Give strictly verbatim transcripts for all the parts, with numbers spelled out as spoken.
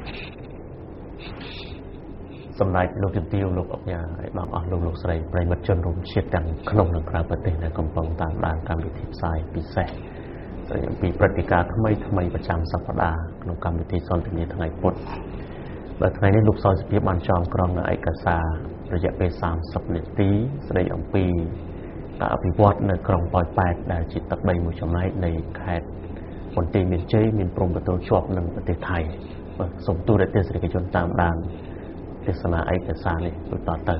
สำหรับลูกจิ้มติ้วลูกออกยาไอ้บางอ่อนลูกลูกใส่ปลายมัดจนรุมเชียดดังขนมหนึ่งคราวประเทศในกำปองตามด่านการวิถีทรายปีแสแต่ยังปีปฏิกาทำไมทำไมประจำสัปดาห์ขนมการวิถีซ้อนถึงนี้ทั้งไงปดแบบทั้งนี้ลูกซอยสเปียบานจอมกรองในไอกาซาระยะไปสามสัปดาห์ตีแสดงอย่างปีตาอภิวัตในกรองปล่อยแปดได้จิตตักใบมือจำไรในแคดผลตีมีเจมีปรุงประตูชอบหนึ่งประเทศไทยส่งตู้ได้เตะเสด็จจนตามด่านเทศนาไอกาซาเลยตัวต่อเติม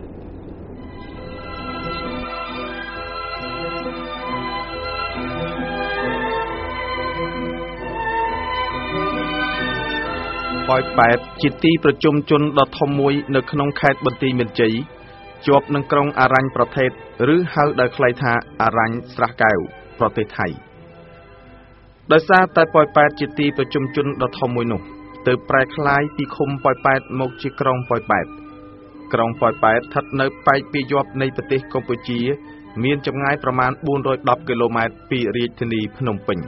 ปอยแปดจิตตีประจุมจนดอทมวยในขนมแคดบันตีเมียนจีจบนังกรงอารัญประเทศหรือเฮาได้ใครทาอารัญสระแก้วประเทศไทยโดยซาแต่ปอยแปดจิตตีประจุมจนดอทมวยหนุเติบแปลคล้ายปีคมปอยแปดมกจิกรองปอยแปดกรองปอยแปดทัดเนื้อไปปียบในประเทศกัมพูชีมีจำง่ายประมาณบูนโดยดับกิโลเมตรปีรีธนีพนมเปิง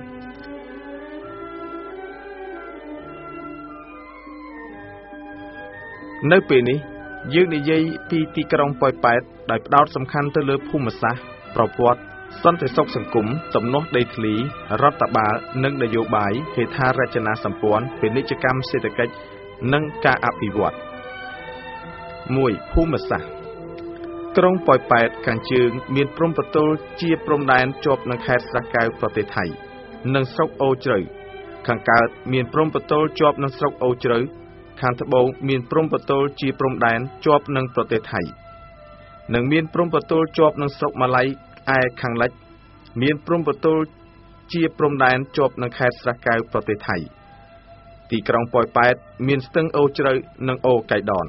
ในปีนี้ยืนในยัยปีตีกรองปอยแปดได้ดาวสำคัญเตลือภูมิศาสตร์ประวัติสันติสุขสังคมตำนกได้ทลีรัฐบาลนึ่งนโยบายเหตุราชนาสัมปวนเป็นนิจกรรมเศรษฐกิจนึ่งการอภิวัตมวยภูมิศาสตร์กรองปอยแปดการจึงมีพรมประตูเจียพรมแดนจบในแคสกายประเทศไทยนึ่งสกโอเจริญขังการมีพรมประตูจบในสกโอเจริญขันทบงมีพรมประตูเจียพรมแดนจบในประเทศไทยหนึ่งมีพรมประตูจบในสกมาลัยไอขังเล็กมีพรมประตูเจียพรมแดนจบในแคสกายประเทศไทยตีกรองปอยแปดมีสตึงโอเจริญในโอไก่ดอน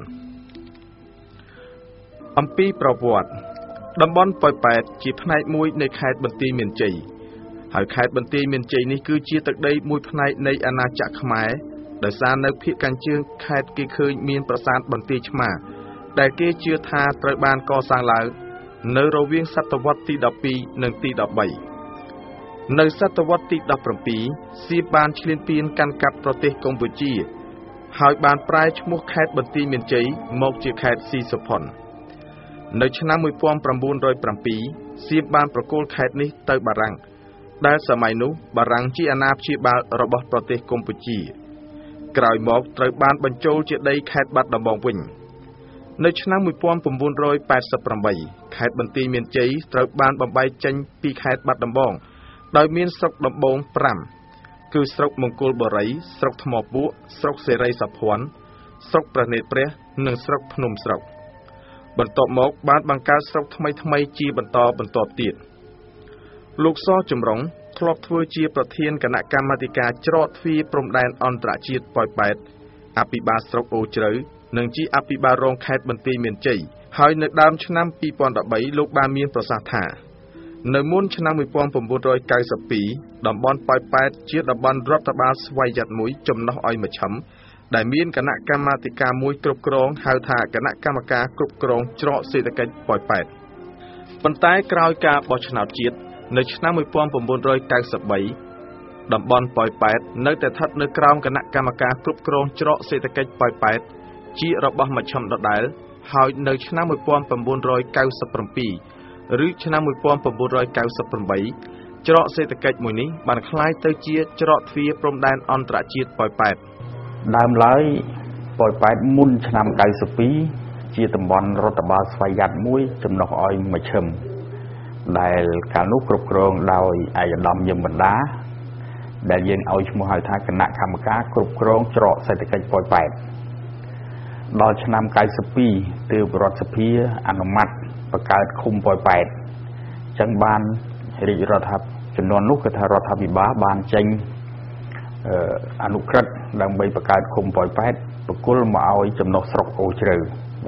อัมพีประวัติดับบอนปอยแปดจีพนัยมวยในแคดบันตีเมียนจีหายแคดบันตีเมียนจีนี่คือจีตักได้มวยพนัยในอาณาจักรขมายโดยสารนักพิการเชื่อแคดกีเคยมีประสานบันตีชมาแต่เกเชื่อทาตรบานก่อสร้างแล้วในระเวียงศตวรรษที่ดับปีหนึ่งตีดับใบในศตวรรษที่ดับปรปีสีบานชลินปีนกันกับประเทศกัมพูชีหายบานปลายชมุกแคดบันตีเมียนจีมกจีแคดซีสพอนในชนะมวยปอมประมูลโดยปรปีสีบานประโกลแคดนี้เตอบารังได้สมัยนู้บารังจีอานาชีบาระบบประเทศกัมพูชีกล่าวบอกตรบานบรรจุเจได้แคดบัดดำบองวิญในชนะมวยปอมประมูลโดยแปดสิบประใบแคดบันตีเมียนจีตรบานบำใบจังปีแคดบัดดำบองโดยมีสกดำบองปรำคือสกมงกุลบริสกธมบุสกเสรีสัพพวนสกประเนตเปรหนึ่งสกพนมสกบรรทบมกบ้านบางการสกทำไมทำไมจีบรรทบรรทบตีดลูกซ้อจมร้องครอบทัวจีประเทียนคณะกรรมการจรอดฟีปรมแดนอันตรจีดปล่อยแปดอภิบาลสกโอเจริญหนึ่งจีอภิบาลรองแคดบันตีเมียนจีหายในดามชนะปีปอนดับใบลูกบามีนประสาทาในมุ่นชนะมวยปอมผมบุรอยไกสปีดับบอลปล่อยแปดจีดับบอลรัฐบาลสวายยัดมุยจมน้อยมาช้ำได้มีคณะกรรมการมวยกรุบกรองหาถาคณะกรรมการกรุบกรองเจาะเศรษฐกิจปล่อยแปดปัญไตกราวกาบอชนาจีดในชนะมวยปอมผมบุรอยไกสปีดับบอลปล่อยแปดในแต่ทัดในกราวคณะกรรมการกรุบกรองเจาะเศรษฐกิจปล่อยแปดจีระบมาช้ำดอกได้หายในชนะมวยปอมผมบุรอยไกสปรปีหรือชนะมวยปอมผมบุรอยไกสปรปีเจาะเศรษฐกิจมวยนี้บันคล้ายเตอเจียเจาะฟีปรมแดนอันตรจีดปล่อยแปดดามไล่ปล่อยไปมุนชนำไก่สปีเจียตบอลรัฐบาลสวายยัดมุ้ยจำนวนอ้อยมาชมได้การนุกรบกรองดาวไอ้ดำยมบรรดาได้ยินเอาชมหายทางคณะกรรมการกรบกรองเจาะเศรษฐกิจปล่อยไปดอชนำไก่สปีตือบรัฐสภีอนุมัติประกาศคุมปล่อยไปจังบานริรัฐบจำนวนนุกกระทรัฐบิบาบานเจงอนุเคราะห์ดังใบประกาศคุมปล่อยแปดประกุลมาเอาจำนวนสกโอเจริญ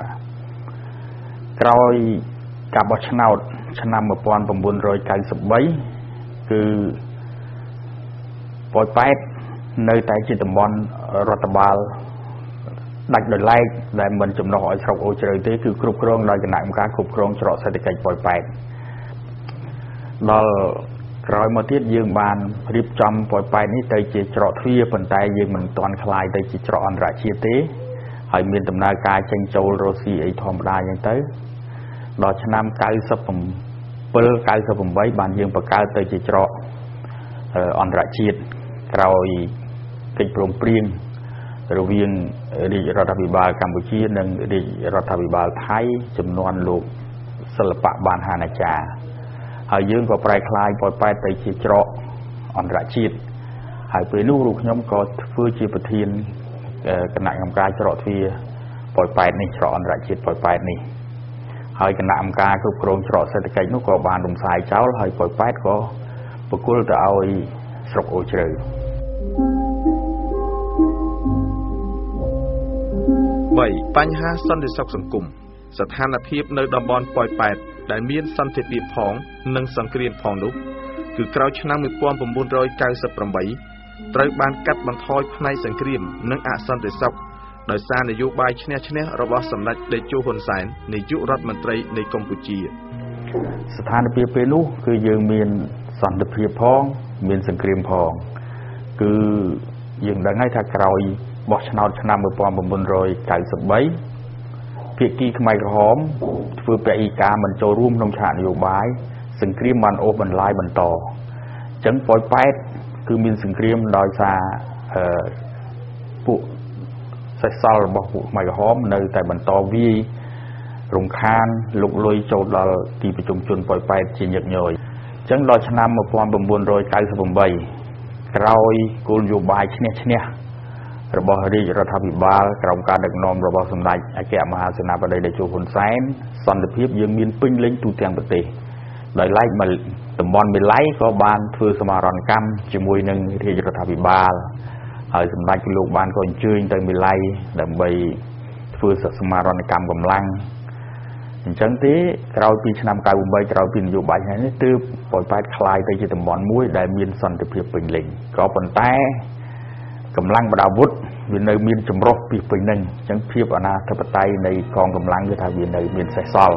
กรอยกับบชนาดชนะมาปอนประมูลโดยการสบายคือปล่อยแปดในแต่จิตบอลรัฐบาลดักโดยไล่ได้เหมือนจำนวนสกโอเจริญที่คือกรุบกรองโดยคณะกรรมการกรุบกรองเจาะเศรษฐกิจปล่อยแปดเรากក្រោយមកទៀតយើងបានរៀបចំប៉ោយប៉ែតនេះទៅជាច្រកទ្វារប៉ុន្តែយើងមិនទាន់คลายទៅជាច្រកអន្តរជាតិទេហើយមានដំណើរការចេញចូលរស់ស៊ីអីធម្មតាអញ្ចឹងទៅដល់ឆ្នាំ97 98បានយើងបង្កើតទៅជាច្រកអន្តរជាតិក្រោយកិច្ចព្រមព្រៀងរវាងរាជរដ្ឋាភិបាលកម្ពុជានិងរាជរដ្ឋាភិបាលថៃចំនួនលោកសិល្បៈបានហានាចារហើយយើងក៏ប្រែក្លាយប៉ោយប៉ែតទៅជាច្រកអន្តរជាតិហើយពេលនោះរូបខ្ញុំក៏ធ្វើជាប្រធានគណៈកម្មការច្រកទ្វារប៉ោយប៉ែតនេះច្រកអន្តរជាតិប៉ោយប៉ែតនេះហើយគណៈកម្មការគ្រប់គ្រងច្រកសេដ្ឋកិច្ចនោះក៏បានរំសាយចោលហើយប៉ោយប៉ែតក៏បកគលទៅឲ្យស្រុកអូជ្រៅបីបញ្ហាសន្តិសុខសង្គមស្ថានភាពនៅតំបន់ប៉ោយប៉ែតដែលមានសន្តិភាពផងនិងសង្គ្រាមផងនោះគឺក្រោយឆ្នាំnineteen ninety-eightត្រូវបានកាត់បន្ថយផ្នែកសង្គ្រាមនិងអសន្តិសុខដោយសារនយោបាយឈ្នះឈ្នះរបស់សម្ដេចតេជោហ៊ុនសែននាយករដ្ឋមន្ត្រីនៃកម្ពុជាស្ថានភាពពេលនោះគឺយើងមានសន្តិភាពផងមានសង្គ្រាមផងគឺយើងដឹងហើយថាក្រោយបោះឆ្នោតឆ្នាំnineteen ninety-threeភាគីខ្មែរក្រហមធ្វើពហិការមិនចូលរួមក្នុងឆាកនយោបាយសង្គ្រាមបានអូសបន្លាយបន្តអញ្ចឹងប៉ោយប៉ែតគឺមានសង្គ្រាមដោយសារអឺពួកសេសសល់របស់ពួកខ្មែរក្រហមនៅតែបន្តវាយរំខានលុកលុយចូលដល់ទីប្រជុំជនប៉ោយប៉ែតជាញឹកញយអញ្ចឹងដល់ឆ្នាំnineteen ninety-eightក្រោយគោលនយោបាយឈ្នះឈ្នះរបស់រាជរដ្ឋាភិបាលក្រោមការដឹកនាំរបស់សម្ដេចអគ្គមហាសេនាបតីតេជោហ៊ុនសែនសន្តិភាពយើងមានពេញលេញទូទាំងប្រទេសដោយឡែកមកតំបន់មេឡៃក៏បានធ្វើសមារណកម្មជាមួយនឹងរាជរដ្ឋាភិបាលហើយសម្ដេចលោកបានក៏អញ្ជើញទៅមេឡៃដើម្បីធ្វើសមារណកម្មកម្លាំងអញ្ចឹងទេក្រោយពីឆ្នាំninety-eightក្រោយពីនយោបាយនេះទើបប៉ោយប៉ែតคล้ายទៅជាតំបន់មួយដែលមានសន្តិភាពពេញលេញក៏ប៉ុន្តែកម្លាំងបដាវុធវានៅមានចម្រុះពីពេញហ្នឹងអញ្ចឹងភាពអនាធិបតេយ្យនៃកងកម្លាំងគឺថាវានៅមានសេសសល់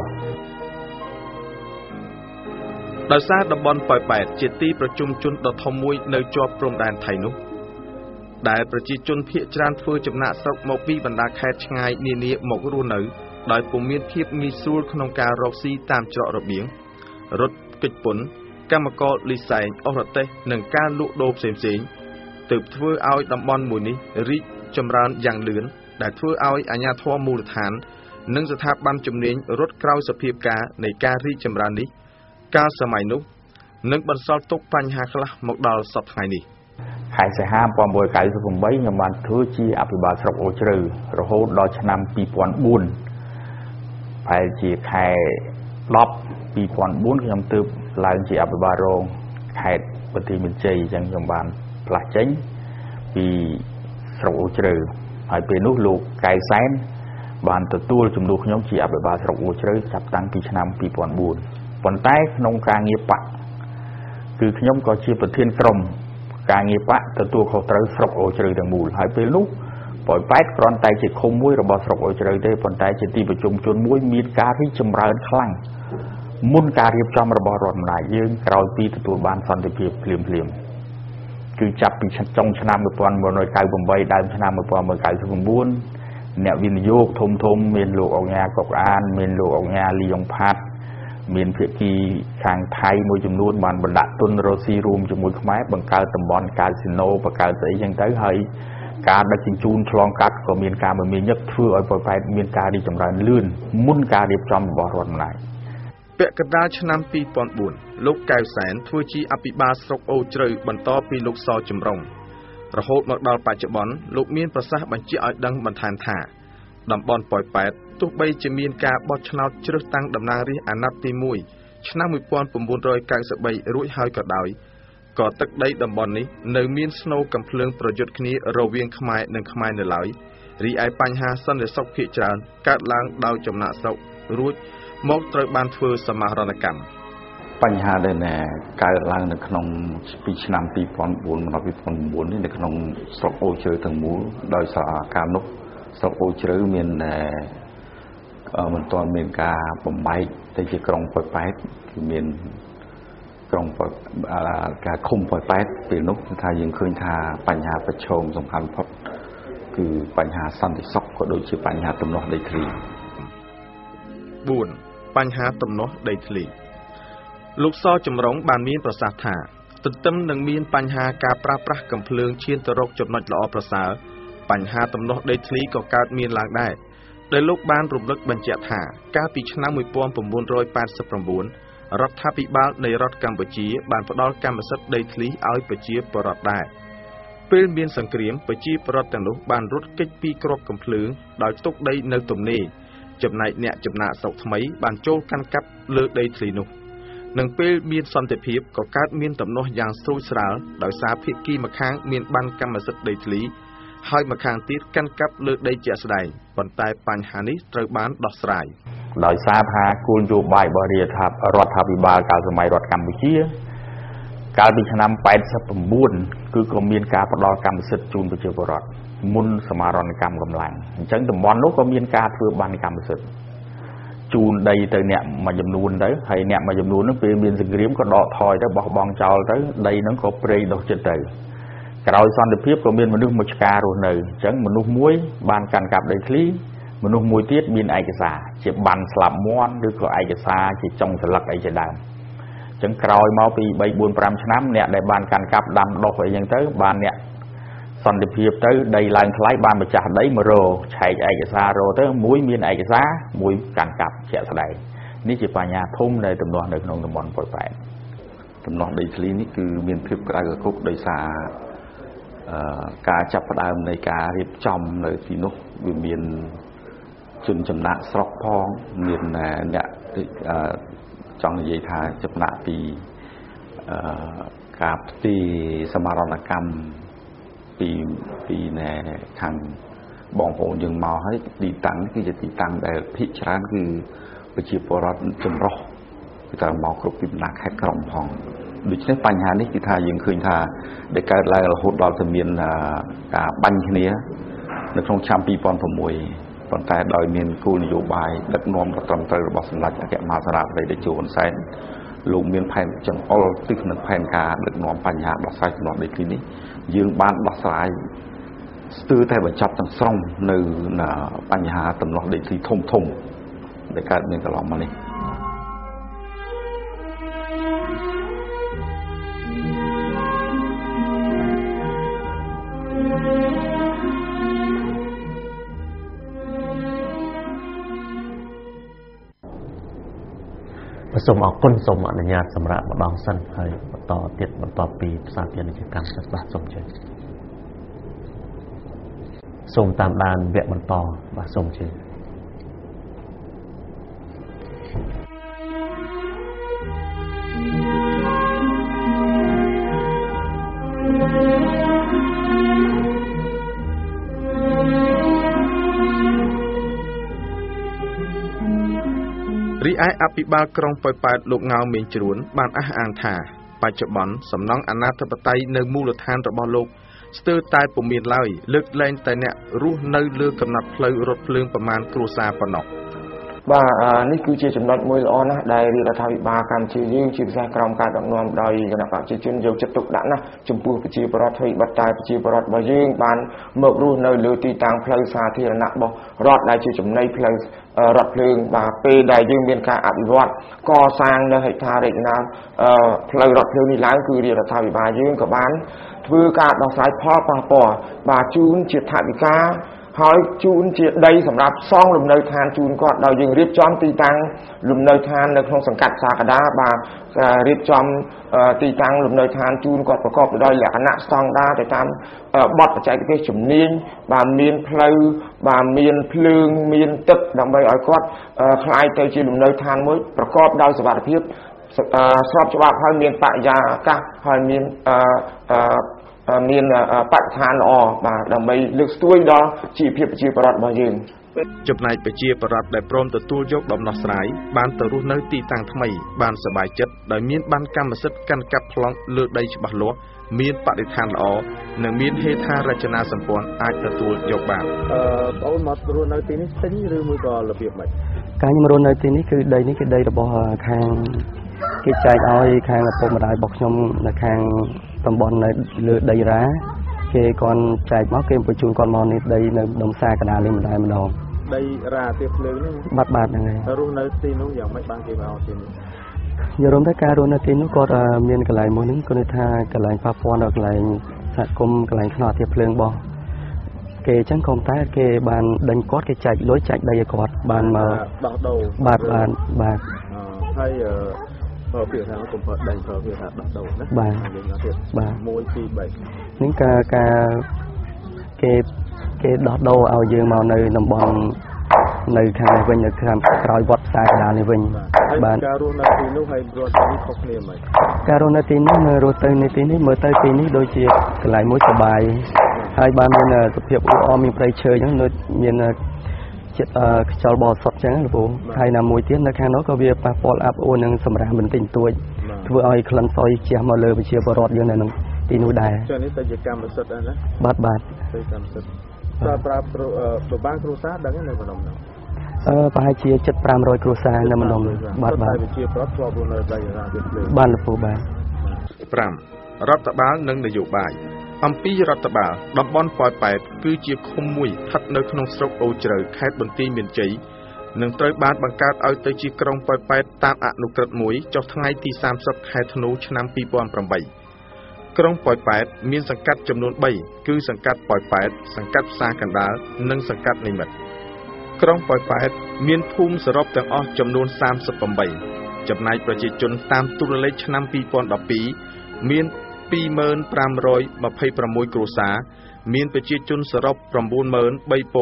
ដោយសារតំបន់ប៉ោយប៉ែតជាទីប្រជុំជនដ៏ធំមួយនៅជាប់ព្រំដែនថៃនោះដែលប្រជាជនភាគច្រើនធ្វើចំណាកស្រុកមកពីបណ្ដាខេត្តឆ្ងាយនានាមករស់នៅដោយពុំមានភាពងាយស្រួលក្នុងការរកស៊ីតាមច្រករបៀងរថកិច្ចពន្ធកម្មករលីសែងអស់រទេសនិងការលក់ដូរផ្សេងៗទើបធ្វើឲ្យតំបន់មួយនេះរីកចម្រើនយ៉ាងលឿនដែលធ្វើឲ្យអាជ្ញាធរមូលដ្ឋាននិងស្ថាប័នជំនាញរត់ក្រោយសភាពការនៃការរីកចម្រើននេះកាលសម័យនោះនឹងបន្សល់ទុកបញ្ហាខ្លះមកដល់សប្តាហ៍ថ្ងៃនេះខែសីហាnineteen ninety-eightខ្ញុំបានធ្វើជាអភិបាលស្រុកអូជ្រៅរហូតដល់ឆ្នាំtwo thousand fourប្រហែលជាខែten two thousand fourខ្ញុំទើបឡើងជាអភិបាលរងខេត្តបន្ទាយមានជ័យអញ្ចឹងខ្ញុំបានផ្លាស់ចេញពីស្រុកអូជ្រៅហើយពេលនោះលោកកែសែនបានទទួលជំនួសខ្ញុំជាអភិបាលស្រុកអូជ្រៅចាប់តាំងពីឆ្នាំtwo thousand fourប៉ុន្តែក្នុងការងារបកគឺខ្ញុំក៏ជាប្រធានក្រុមការងារបកទទួលខុសត្រូវស្រុកអូជ្រៅទាំងមូលហើយពេលនោះប៉ោយប៉ែតគ្រាន់តែជាឃុំមួយរបស់ស្រុកអូជ្រៅទេប៉ុន្តែជាទីប្រជុំជនមួយមានការរីកចម្រើនខ្លាំងមុនការរៀបចំរបស់រដ្ឋអំណាចយើងក្រោយពីទទួលបានសន្តិភាពភ្លាមភ្លាមគឺចាប់ពីចុងឆ្នាំnineteen ninety-eightដើមឆ្នាំnineteen ninety-nineអ្នកវិនិយោគធំធំមានលោកអង្ញាកុកអានមានលោកអង្ញាលីយ៉ុងផាត់មានភាគីខាងថៃមួយចំនួនបានបណ្ដាក់ទុនរស៊ីរួមជាមួយខ្មែរបង្កើតតំបន់កាស៊ីណូបង្កើតស្អីចឹងទៅហើយការដឹកជញ្ជូនឆ្លងកាត់ក៏មានការមមាញឹកធ្វើឲ្យប៉ោយប៉ែតមានការរីកចម្រើនលឿនមុនការរៀបចំរបស់រដ្ឋអំណាចពាក់កណ្ដាលឆ្នាំtwo thousand fourលោកកែវសែនធ្វើជាអភិបាលស្រុកអូជ្រៅបន្តពីលោកសចម្រុងរហូតមកដល់បច្ចុប្បន្នលោកមានប្រសាសន៍បញ្ជាក់ឲ្យដឹងបន្ថែមថាតំបន់ប៉ោយប៉ែតទោះបីជាមានការបោះឆ្នោតជ្រើសតាំងតំណាងរាស្ត្រអាណត្តិទីoneឆ្នាំnineteen ninety-threeរួចហើយក៏ដោយក៏ទឹកដីតំបន់នេះនៅមានស្នូរកំភ្លើងប្រយុទ្ធគ្នារវាងខ្មែរនិងខ្មែរនៅឡើយរីឯបញ្ហាសន្តិសុខភាគច្រើនកើតឡើងដោយចំណាកស្រុករួចមកត្រូវបានធ្វើសមាហរណកម្មបញ្ហាដែលកើតឡើងនៅក្នុងពីឆ្នាំtwo thousand fourដល់two thousand nineនេះនៅក្នុងស្រុកអូជ្រៅទាំងមូលដោយសារការនោះស្រុកអូជ្រៅមានមិនទាន់មានការបំបែកទៅជាក្រុងប៉ោយប៉ែតគឺមានក្រុងការឃុំប៉ោយប៉ែតពេលនោះថាយើងឃើញថាបញ្ហាប្រឈមសំខាន់បំផុតគឺបញ្ហាសន្តិសុខក៏ដូចជាបញ្ហាទំនាស់ដីធ្លី បួន បញ្ហាទំនាស់ដីធ្លីលោកសចម្រុងបានមានប្រសាសន៍ថាទន្ទឹមនឹងមានបញ្ហាការប្រើប្រាស់កាំភ្លើងឈានទៅរកចំណុចល្អប្រសើរបញ្ហាទំនាស់ដីធ្លីក៏កើតមានឡើងដែរដែលលោកបានរំលឹកបញ្ជាក់ថាកាលពីឆ្នាំ một nghìn chín trăm tám mươi chín រដ្ឋាភិបាលនៃរដ្ឋកម្ពុជាបានផ្ដល់កម្មសិទ្ធិដីធ្លីឲ្យប្រជាពលរដ្ឋដែរពេលមានសង្គ្រាមប្រជាពលរដ្ឋទាំងនោះបានរត់គេចពីគ្រាប់កាំភ្លើងដោយទុកដីនៅទំនេរចំណែកអ្នកចំណាក់ស្រុកថ្មីបានចូលកាន់កាប់លើដីធ្លីនោះនឹងពេលមានសន្តិភាពក៏កើតមានទំនាស់យ៉ាងស្រួយស្រាលដោយសារភាគីម្ខាងមានបានកម្មសិទ្ធិដីធ្លីហើយម្ខាងទៀតកាន់កាប់លើដីជាក់ស្ដែងប៉ុន្តែបញ្ហានេះត្រូវបានដោះស្រាយដោយសារថាគោលនយោបាយរបស់រដ្ឋាភិបាលកាលសម័យរដ្ឋកម្ពុជាកាលពីឆ្នាំ 八十九 គឺក៏មានការផ្ដល់កម្មសិទ្ធិជូនប្រជាពលរដ្ឋមុនសមារណកម្មកម្លាំងអញ្ចឹងតំបន់នោះក៏មានការធ្វើបានកម្មសិទ្ធិជូនដីទៅអ្នកមួយចំនួនទៅហើយអ្នកមួយចំនួននោះពេលមានសង្គ្រាមក៏ដកថយទៅបោះបង់ចោលទៅដីហ្នឹងក៏ព្រៃដុះចិត្តទៅក្រោយសន្តិភាពក៏មានមនុស្សមួយឆ្ការរស់នៅអញ្ចឹងមនុស្សមួយបានកាន់កាប់ដីធ្លីមនុស្សមួយទៀតមានឯកសារជាបានស្លាប់មន់ឬក៏ឯកសារជាចុងស្លឹកអីជាដើមអញ្ចឹងក្រោយមកពី ba, bốn, năm ឆ្នាំអ្នកដែលបានកាន់កាប់ដាំដុះអីចឹងទៅបានអ្នកសន្តិភាពទៅដីឡើងថ្លៃបានម្ចាស់ដីមករោឆែកឯកសាររោទៅមួយមានឯកសារមួយកាន់កាប់ជាក់ស្ដែងនេះជាបញ្ហាធំនៃទំនាស់នៅក្នុងតំបន់ប៉ោយប៉ែតទំនាស់ដីធ្លីនេះគឺមានភាពក្តៅកគុកដោយសារការចាប់ផ្ដើមនៃការរៀបចំនៅទីនោះវាមានជនចំណាក់ស្រុកផងមានអ្នកចង់និយាយថាចំណាក់ពីការផ្ទីសមារណកម្មពីពីណែខាងបងប្អូនយើងមកហើយទីតាំងគឺជាទីតាំងដែលភិកច្រើនគឺប្រជាពលរដ្ឋចម្រុះគឺតែមកគ្រប់ពីបណ្ដាខេត្តក្រុងផងដូច្នេះបញ្ហានេះគឺថាយើងឃើញថាដែលកើតឡើងរហូតដល់ទៅមានការបាញ់គ្នានៅក្នុងឆ្នាំ ពីរពាន់ប្រាំមួយ ប៉ុន្តែដោយមានគោលនយោបាយដឹកនាំត្រឹមត្រូវរបស់សម្ដេចអគ្គមហាសារាបតីតេជោហ៊ុនសែនលោកមានផែនចង្អុលទិសនឹងផែនការដឹកនាំបញ្ហាដោះស្រាយទំនាស់ដីធ្លីនេះយើងបានដោះស្រាយស្ទើរតែបញ្ចប់ទាំងស្រុងនៅបញ្ហាទំនាស់ដីធ្លីធំធំដែលកើតមានកន្លងមកនេះសូមអរគុណសូមអនុញ្ញាតសម្រាប់ម្ដងសិនហើយបន្តទៀតបន្តពីផ្សារពាណិជ្ជកម្មសិស្សបាទសូមជឿសូមតាមដានវគ្គបន្តបាទសូមជឿរីឯអភិបាលក្រុងប៉ោយប៉ែតលោកងៅមេងជ្រួនបានអះអាងថាបច្ចុប្បន្នសំណង់អាណាធិបតេយ្យនៅមូលដ្ឋានរបស់លោកស្ទើរតែពុំមានឡើយលើកលែងតែអ្នករស់នៅលើកំណត់ផ្លូវរថភ្លើងប្រមាណគ្រួសារប៉ុណ្ណោះបាទនេះគឺជាចំណុចមួយល្អណាស់ដែលរដ្ឋាភិបាលកម្ពុជាយើងជាពិសេសក្រមការដឹកនាំដោយគណៈបព្វជិជនយកចិត្តទុកដាក់ណាស់ចំពោះប្រជាពលរដ្ឋថ្មីបតែប្រជាពលរដ្ឋរបស់យើងបានមករស់នៅលើទីតាំងផ្លូវសាធារណៈរបស់រដ្ឋដែលជាចំណីផ្លូវរថភ្លើងបាទពេលដែលយើងមានការអភិវឌ្ឍកសាងនៅហេដ្ឋារចនាផ្លូវរថភ្លើងនេះឡើងគឺរដ្ឋាភិបាលយើងក៏បានធ្វើការដោះស្រាយផលប៉ះពាល់បាទជូនជាថវិកាហើយជូនជាដីសម្រាប់សង់លំនៅឋានជូនគាត់ដោយយើងរៀបចំទីតាំងលំនៅឋាននៅក្នុងសង្កាត់សាកដាបាទរៀបចំទីតាំងលំនៅឋានជូនគាត់ប្រកបដោយលក្ខណៈស្តង់ដារទៅតាមបទបច្ចេកទេសជំនាញបាទមានផ្លូវបាទមានភ្លើងមានទឹកដើម្បីឲ្យគាត់คล้ายទៅជាលំនៅឋានមួយប្រកបដោយសុវត្ថិភាពស្របច្បាប់ហើយមានបរិយាកាសហើយមានមានបរិស្ថានល្អបាទដើម្បីលើកស្ទួយដល់ជីវភាពប្រជាពលរដ្ឋរបស់យើងចំណែកប្រជាពលរដ្ឋដែលព្រមទទួលយកដំណោះស្រាយបានទៅរស់នៅទីតាំងថ្មីបានសប្បាយចិត្តដោយមានបានកម្មសិទ្ធិកាន់កាប់ប្លង់លើដីច្បាស់លាស់មានបរិស្ថានល្អនិងមានហេដ្ឋារចនាសម្ព័ន្ធអាចទទួលយកបានអឺបងអូនមករស់នៅទីនេះទិញឬមួយក៏របៀបម៉េចការខ្ញុំរស់នៅទីនេះគឺដីនេះគឺដីរបស់ខាងគេចែកឲ្យខាងឪពុកម្ដាយរបស់ខ្ញុំនៅខាងតំបន់នៅលើដីរ៉ាគេគាត់ចែកមកគេបញ្ជូនគាត់មកនេះដីនៅដុំសាកដាលនេះម្ដងម្ដងដីរ៉ាទៀតភ្លើងហ្នឹងបាត់បាត់ហ្នឹងហើយរស់នៅទីនោះយ៉ាងម៉េចបានគេមកឲ្យទីនេះយល់ថាការរស់នៅទីនោះគាត់មានកន្លែងមួយហ្នឹងគាត់ថាកន្លែងប៉ះពាល់ដល់កន្លែងសហគមន៍កន្លែងខ្នោធាភ្លើងរបស់គេអញ្ចឹងក៏តែគេបានដេញគាត់គេចែកលុយចែកដីឲ្យគាត់បានមកដោះដូរបាទបាទបាទហើយអឺពាក្យថាកុំប្រើដេញប្រើពាក្យថាដោះដូរណាបាទបាទមួយពីរបីនេះការការគេគេដោះដូរឲ្យយើងមកនៅតំបន់នៅខាងនេះវិញនៅខាងក្រោយវត្តផ្សារកណ្ដាលនេះវិញបាទការរស់នៅទីនោះហើយរស់ទីនេះខុសគ្នាហ្មងការរស់នៅទីនេះនៅរស់ទៅនៅទីនេះមើលទៅទីនេះដូចជាកន្លែងមួយសប្បាយហើយបានមានសុខភាពអ៊ូអមមានព្រៃឈើអញ្ចឹងដូចមានចិត្តខ្យល់បរិសុទ្ធអញ្ចឹងលោកពូហើយណាមួយទៀតនៅខាងនោះក៏វាប៉ះពាល់អាប់អួរនឹងសម្រាប់បន្តិចបន្តួចធ្វើឲ្យក្លិនស្អុយជះមកលើប្រជាពលរដ្ឋយើងនៅក្នុងទីនោះដែរចុះនេះទៅជាកម្មសិទ្ធិណាបាទបាទទៅកម្មសិទ្ធិប្រើប្រាស់ប្របានគ្រួសារដឹងនៅម្ដុំនោះអឺប្រហែលជាជិតfive hundredគ្រួសារនៅម្ដុំបាទបាទប្រជាពលរដ្ឋធ្លាប់រស់នៅដីរ៉ាទៀតភ្លើងបាទលោកពូបាទ fiveរដ្ឋបាលនិងនយោបាយអំពីរដ្ឋបាលតំបន់ប៉ោយប៉ែតគឺជាឃុំមួយស្ថិតនៅក្នុងស្រុកអូជ្រៅខេត្តបន្ទាយមានជ័យនឹងត្រូវបានបង្កើតឲ្យទៅជាក្រុងប៉ោយប៉ែតតាមអនុក្រឹត្យមួយចុះថ្ងៃទីthirtyខែធ្នូឆ្នាំtwo thousand eightក្រុងប៉ោយប៉ែតមានសង្កាត់ចំនួនthreeគឺសង្កាត់ប៉ោយប៉ែតសង្កាត់ផ្សារកណ្ដាលនិងសង្កាត់និមិត្តក្រុងប៉ោយប៉ែតមានភូមិសរុបទាំងអស់ចំនួនthirty-eightចំណែកប្រជាជនតាមទូរលេខឆ្នាំtwo thousand twelveមានtwo thousand five hundred twenty-sixគ្រួសារមានប្រជាជនសរុបnine thousand three hundred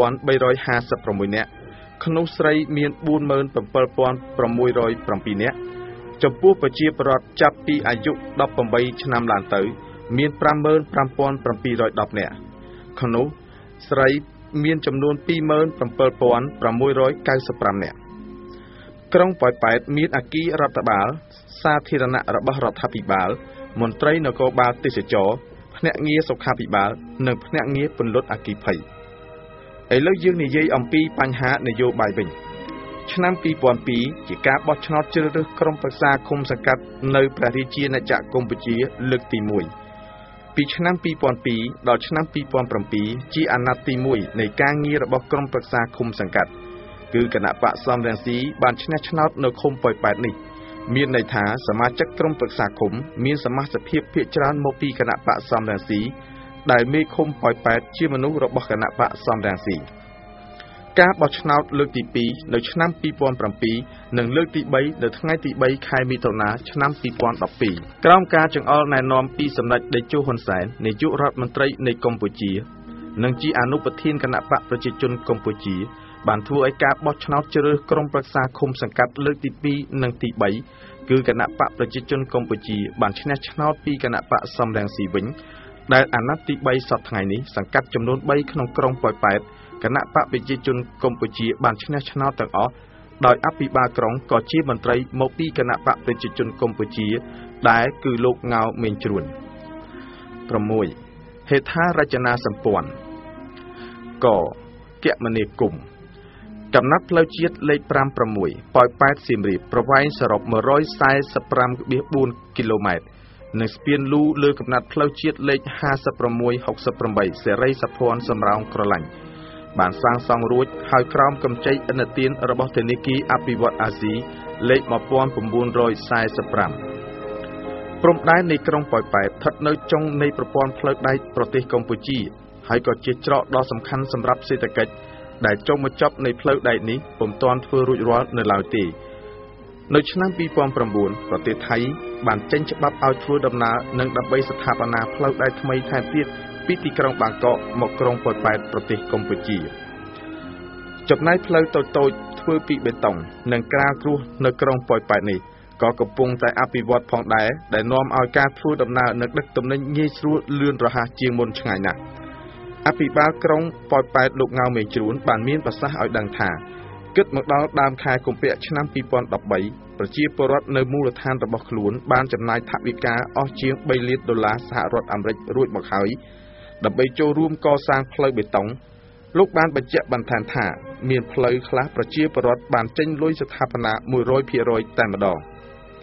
fifty-sixនាក់ក្នុងស្រីមានfour thousand seven hundred sixty-sevenនាក់ចំពោះប្រជាពលរដ្ឋចាប់ពីអាយុeighteenឆ្នាំឡើងទៅមានfive thousand five hundred seven hundred tenនាក់ក្នុងស្រីមានចំនួនtwo thousand seven hundred ninety-fiveនាក់ក្រុងប៉ោយប៉ែតមានអគាររដ្ឋបាលសាធារណៈរបស់រដ្ឋាភិបាលមន្ត្រីនគរបាលទេសចរភ្នាក់ងារសុខាភិបាលនិងភ្នាក់ងារពន្លត់អគ្គិភ័យឥឡូវយើងនិយាយអំពីបញ្ហានយោបាយវិញឆ្នាំtwo thousand twoជាការបោះឆ្នោតជ្រើសរើសក្រុមប្រឹក្សាឃុំសង្កាត់នៅព្រះរាជាណាចក្រកម្ពុជាលើកទីoneពីឆ្នាំtwo thousand twoដល់ឆ្នាំtwo thousand sevenជាអាណត្តិទីoneនៃការងាររបស់ក្រុមប្រឹក្សាឃុំសង្កាត់គឺគណៈបកសំរងស៊ីបានឈ្នះឆ្នោតនៅឃុំប៉ោយប៉ែតនេះមានន័យថាសមាជិកក្រុមប្រឹក្សាឃុំមានសមាជិកភាពភាគច្រើនមកពីគណៈបកសំរងស៊ីដែលមេឃុំប៉ោយប៉ែតជាមនុស្សរបស់គណៈបកសំរងស៊ីការបោះឆ្នោតលើកទីtwoនៅឆ្នាំtwo thousand sevenនិងលើកទីthreeនៅថ្ងៃទីthreeខែមិថុនាឆ្នាំtwo thousand twelveក្រោមការចង្អុលណែនាំពីសម្ដេចតេជោហ៊ុនសែននាយករដ្ឋមន្ត្រីនៃកម្ពុជានិងជាអនុប្រធានគណៈបកប្រជាជនកម្ពុជាបានធ្វើឲ្យការបោះឆ្នោតជ្រើសរើសក្រុមប្រឹក្សាឃុំសង្កាត់លើកទីtwoនិងទីthreeគឺគណៈបកប្រជាជនកម្ពុជាបានឈ្នះឆ្នោតពីគណៈបកសំរងស៊ីវិញដែលអាណត្តិទីthreeសប្តាហ៍ថ្ងៃនេះសង្កាត់ចំនួនthreeក្នុងក្រុងប៉ោយប៉ែតគណៈបកប្រជាជនកម្ពុជាបានឈ្នះឆ្នោតទាំងអស់ដោយអភិបាលក្រុងក៏ជាមន្ត្រីមកពីគណៈបកប្រជាជនកម្ពុជាដែលគឺលោកងៅមេងជ្រួនsixហេដ្ឋារចនាសម្ព័ន្ធកគមនាគមន៍កំណត់ផ្លូវជាតិលេខfive sixប៉ោយប៉ែតសៀមរាបប្រវែងសរុបone forty-five point fourគីឡូម៉ែត្រនិងស្ពានលូលើកំណត់ផ្លូវជាតិលេខfifty-six sixty-eightសេរីសុភ័ណ្ឌសំរោងក្រឡាញ់បានសាងសង់រួចហើយក្រោមកម្ចីឥណទានរបស់ធនាគារអភិវឌ្ឍអាស៊ីលេខnineteen forty-fiveព្រំដែននៃក្រុងប៉ោយប៉ែតស្ថិតនៅចុងនៃប្រព័ន្ធផ្លូវដែកប្រទេសកម្ពុជាហើយក៏ជាច្រកដ៏សំខាន់សម្រាប់សេដ្ឋកិច្ចដែលចុងបញ្ចប់នៃផ្លូវដែកនេះពុំទាន់ធ្វើរួចរាល់នៅឡើយទេនៅឆ្នាំtwo thousand nineប្រទេសថៃបានចេញច្បាប់ឲ្យធ្វើដំណើរនិងដើម្បីស្ថាបនាផ្លូវដែកថ្មីថែមទៀតពីទីក្រុងបាងកកមកក្រុងប៉ោយប៉ែតប្រទេសកម្ពុជាចំណែកផ្លូវតូចៗធ្វើពីបេតុងនិងក្រាលគ្រួសនៅក្រុងប៉ោយប៉ែតនេះក៏កំពុងតែអភិវឌ្ឍផងដែរដែលនាំឲ្យការធ្វើដំណើរនិងដឹកទំនិញងាយស្រួលលឿនរហ័សជាងមុនឆ្ងាយណាស់អភិបាលក្រុងប៉ោយប៉ែតលោកងៅមេងជ្រួនបានមានប្រសាសន៍ឲ្យដឹងថាគិតមកដល់ដើមខែកុម្ភៈឆ្នាំtwo thousand thirteenប្រជាពលរដ្ឋនៅមូលដ្ឋានរបស់ខ្លួនបានចំណាយថវិកាអស់ជាងthreeលានដុល្លារសហរដ្ឋអាមេរិករួចមកហើយដើម្បីចូលរួមកសាងផ្លូវបេតុងលោកបានបញ្ជាក់បន្ថែមថាមានផ្លូវខ្លះប្រជាពលរដ្ឋបានចេញលុយស្ថាបនាone hundred percentតែម្ដង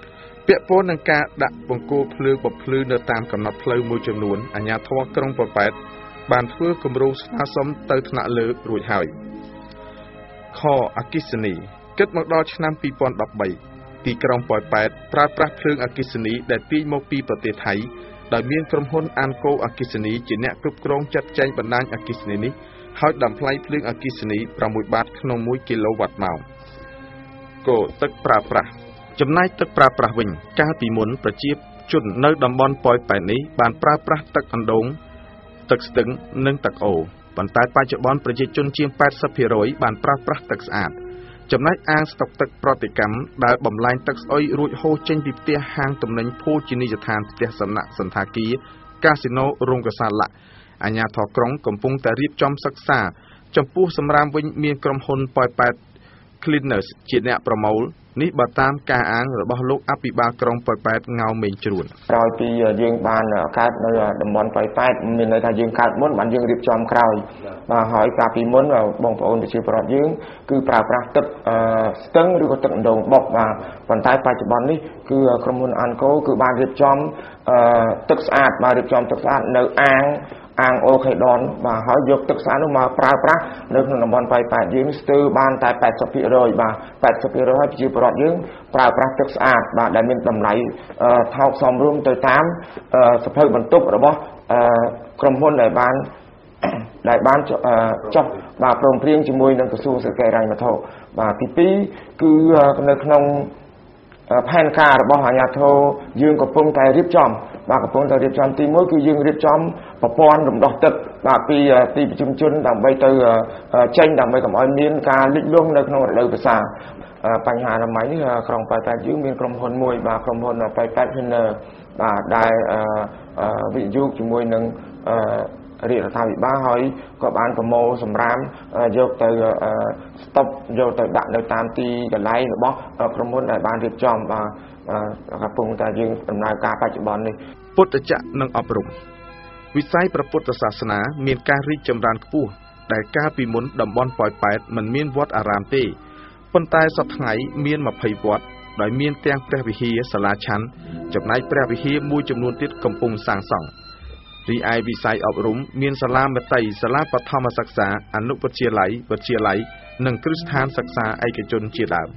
ពាក់ព័ន្ធនឹងការដាក់បង្គោលភ្លើងបំភ្លឺនៅតាមកំណត់ផ្លូវមួយចំនួនអាជ្ញាធរក្រុងប៉ោយប៉ែតបានធ្វើគម្រោងស្នើសុំទៅថ្នាក់លើរួចហើយខអគ្គិសនីគិតមកដល់ឆ្នាំពីរពាន់ដប់បីទីក្រុងប៉ោយប៉ែតប្រើប្រាស់ភ្លើងអគ្គិសនីដែលទាញមកពីប្រទេសថៃដោយមានក្រុមហ៊ុនអានកូអគ្គិសនីជាអ្នកគ្រប់គ្រងចាត់ចែងបណ្ដាញអគ្គិសនីនេះហើយដំថ្លៃភ្លើងអគ្គិសនីប្រាំមួយបាតក្នុងមួយគីឡូវ៉ាត់ម៉ោងគោទឹកប្រើប្រាស់ចំណែកទឹកប្រើប្រាស់វិញកាលពីមុនប្រជាជននៅតំបន់ប៉ោយប៉ែតនេះបានប្រើប្រាស់ទឹកអណ្ដូងទឹកស្ទឹងនិងទឹកអូរប៉ុន្តែបច្ចុប្បន្នប្រជាជនជាង 八十%បានប្រើប្រាស់ទឹកស្អាតចំណែកអាងស្តុកទឹកប្រតិកម្មដែលបំលែងទឹកស្អុយរួចហូរចេញពីផ្ទះហាងទំនិញភោជនីយដ្ឋានផ្ទះសំណាក់សន្តាគារកាស៊ីណូរោងកសាឡាក់អាជ្ញាធរក្រុងកំពុងតែរៀបចំសិក្សាចំពោះសម្រាមវិញមានក្រុមហ៊ុនប៉ោយប៉ែត Cleaners ជាអ្នកប្រមូលនេះបើតាមការអាងរបស់លោកអភិបាលក្រុងប៉ោយប៉ែតងៅមេងជ្រួនក្រោយពីយើងបានកើតនៅតំបន់ប៉ោយប៉ែតមានន័យថាយើងកើតមុនបានយើងរៀបចំក្រោយបាទហើយកាលពីមុនបងប្អូនប្រជាពលរដ្ឋយើងគឺប្រើប្រាស់ទឹកស្ទឹងឬក៏ទឹកអណ្ដូងបុកបាទប៉ុន្តែបច្ចុប្បន្ននេះគឺក្រុមហ៊ុនអានកូគឺបានរៀបចំទឹកស្អាតបានរៀបចំទឹកស្អាតនៅអាងអាងអូខេដនបាទហើយយកទឹកស្អាតនោះមកប្រើប្រាស់នៅក្នុងតំបន់ប៉ោយប៉ែតយើងស្ទើរបានតែ 八十%បាទ 八十%ហើយប្រជាពលរដ្ឋយើងប្រើប្រាស់ទឹកស្អាតបាទដែលមានតម្លៃថោកសមរម្យទៅតាមសភៅបន្ទប់របស់ក្រុមហ៊ុនដែលបានដែលបានចុះបាទព្រមព្រៀងជាមួយនឹងក្រសួងសេដ្ឋកិច្ចហិរញ្ញវត្ថុបាទទីពីរគឺនៅក្នុងផែនការរបស់អាជ្ញាធរយើងកំពុងតែរៀបចំបាទកំពុងតែរៀបចំទីមួយគឺយើងរៀបចំប្រព័ន្ធរំដោះទឹកបាទពីទីប្រជុំជនដើម្បីទៅចេញដើម្បីកុំឲ្យមានការលិចលង់នៅក្នុងរដូវវស្សាបញ្ហាអនាម័យនេះក្រុងប៉ោយប៉ែតយើងមានក្រុមហ៊ុនមួយបាទក្រុមហ៊ុនប៉ោយប៉ែត Cleaner បាទដែលវិទ្យុជាមួយនឹងរាជរដ្ឋាភិបាលហើយក៏បានប្រមូលសម្រាមយកទៅស្តុបយកទៅដាក់នៅតាមទីកន្លែងរបស់ក្រុមហ៊ុនដែលបានរៀបចំបាទកំពុងតែយើងដំណើរការបច្ចុប្បន្ននេះពុទ្ធចក្រនិងអប់រំវិស័យព្រះពុទ្ធសាសនាមានការរីកចម្រើនខ្ពស់ដែលកាលពីមុនតំបន់ប៉ោយប៉ែតមិនមានវត្តអារាមទេប៉ុន្តែសប្តាហ៍ថ្ងៃមានยี่สิบវត្តដោយមានទាំងព្រះវិហារសាលាឆាន់ចំណែកព្រះវិហារមួយចំនួនទៀតកំពុងសាងសង់រីឯវិស័យអប់រំមានសាលាមត្តេយ្យសាលាបឋមសិក្សាអនុវិទ្យាល័យវិទ្យាល័យនិងគ្រឹះស្ថានសិក្សាឯកជនជាដើម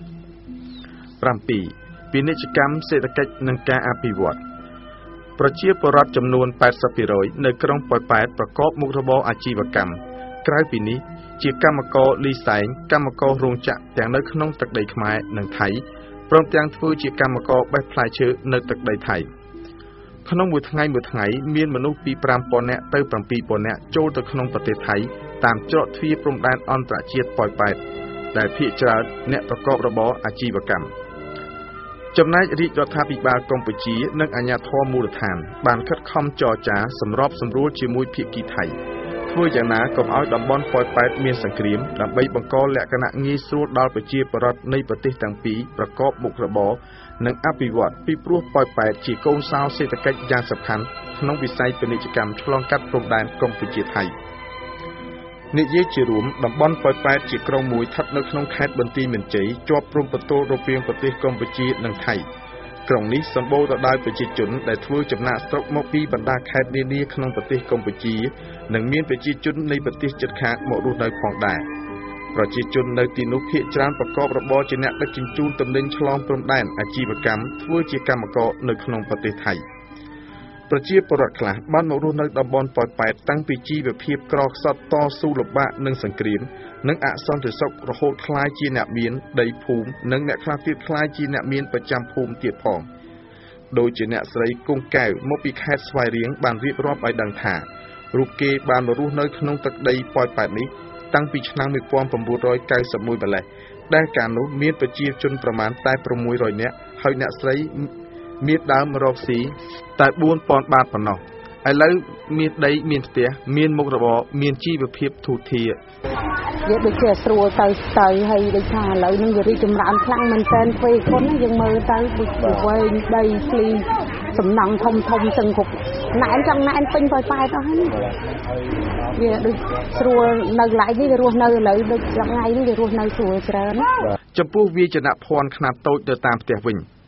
7ពាណិជ្ជកម្មសេដ្ឋកិច្ចនិងការអភិវឌ្ឍប្រជាពលរដ្ឋចំនួន 八十%នៅក្រុងប៉ោយប៉ែតប្រកបមុខរបរអាជីវកម្មក្រៅពីនេះជាកម្មករលីសែងកម្មកររោងចក្រទាំងនៅក្នុងទឹកដីខ្មែរនិងថៃព្រមទាំងធ្វើជាកម្មករបេះផ្លែឈើនៅទឹកដីថៃក្នុងមួយថ្ងៃមួយថ្ងៃមានមនុស្សពី ប្រាំពាន់ នាក់ទៅ ប្រាំពីរពាន់ នាក់ចូលទៅក្នុងប្រទេសថៃតាមច្រកទ្វារព្រំដែនអន្តរជាតិប៉ោយប៉ែតដែលភាគច្រើនអ្នកប្រកបរបរអាជីវកម្មចំណែករាជរដ្ឋាភិបាលកម្ពុជានិងអាជ្ញាធរមូលដ្ឋានបានខិតខំចរចាសម្របសម្រួលជាមួយភាគីថៃធ្វើយ៉ាងណាកុំឲ្យតំបន់ប៉ោយប៉ែតមានសង្គ្រាមដើម្បីបង្កលក្ខណៈងាយស្រួលដល់ប្រជាពលរដ្ឋនៃប្រទេសទាំងពីរប្រកបមុខរបរនិងអភិវឌ្ឍពីព្រោះប៉ោយប៉ែតជាកូនសោសេដ្ឋកិច្ចយ៉ាងសំខាន់ក្នុងវិស័យពាណិជ្ជកម្មឆ្លងកាត់ព្រំដែនកម្ពុជាថៃនិយាយជារួមតំបន់ប៉ោយប៉ែតជាក្រុងមួយស្ថិតនៅក្នុងខេត្តបន្ទាយមានជ័យជាប់ព្រំប្រទល់រវាងប្រទេសកម្ពុជានិងថៃក្រុងនេះសម្បូរទៅដោយប្រជាជនដែលធ្វើចំណាកស្រុកមកពីបណ្ដាខេត្តនានាក្នុងប្រទេសកម្ពុជានិងមានប្រជាជននៃប្រទេសជិតខាងមករស់នៅផងដែរប្រជាជននៅទីនោះភាគច្រើនប្រកបរបរជាអ្នកដឹកជញ្ជូនទំនិញឆ្លងព្រំដែនអាជីវកម្មធ្វើជាកម្មករនៅក្នុងប្រទេសថៃប្រជាពលរដ្ឋខ្លះបានមករស់នៅតំបន់ប៉ោយប៉ែតតាំងពីជីវភាពក្រខ្សត់តស៊ូលំបាកនឹងសង្គ្រាមនិងអសន្តិសុខរហូតក្លាយជាអ្នកមានដីភូមិនិងអ្នកខ្លះទៀតក្លាយជាអ្នកមានប្រចាំភូមិទៀតផងដោយជាអ្នកស្រីគង់កែវមកពីខេត្តស្វាយរៀងបានរៀបរាប់ឲ្យដឹងថារូបគេបានមករស់នៅក្នុងទឹកដីប៉ោយប៉ែតនេះតាំងពីឆ្នាំmột nghìn chín trăm chín mươi mốtម្លេះដែលកាលនោះមានប្រជាជនប្រមាណតែsáu trămនាក់ហើយអ្នកស្រីមានដើមរកស៊ីតែbốnពាន់បាតប៉ុណ្ណោះឥឡូវមានដីមានផ្ទះមានមុខរបរមានជីវភាពធូរធារវាដូចជាស្រួលទៅទៅហើយដូចថាឥឡូវនឹងវារីកចម្រើនខ្លាំងមែនទែនពេលខ្លួនហ្នឹងយើងមើលទៅដូចវែងដីស្លីសំណង់ធំធំទាំងគ្រប់ណែនចង់ណែនពេញប៉ោយប៉ែតអស់ហ្នឹងវាដូចស្រួលនៅកន្លែងនេះវារស់នៅឥឡូវដូចថ្ងៃនេះវារស់នៅស្រួលច្រើនចំពោះវាចនភ័ណ្ឌខ្នាតតូចទៅតាមផ្ទះវិញ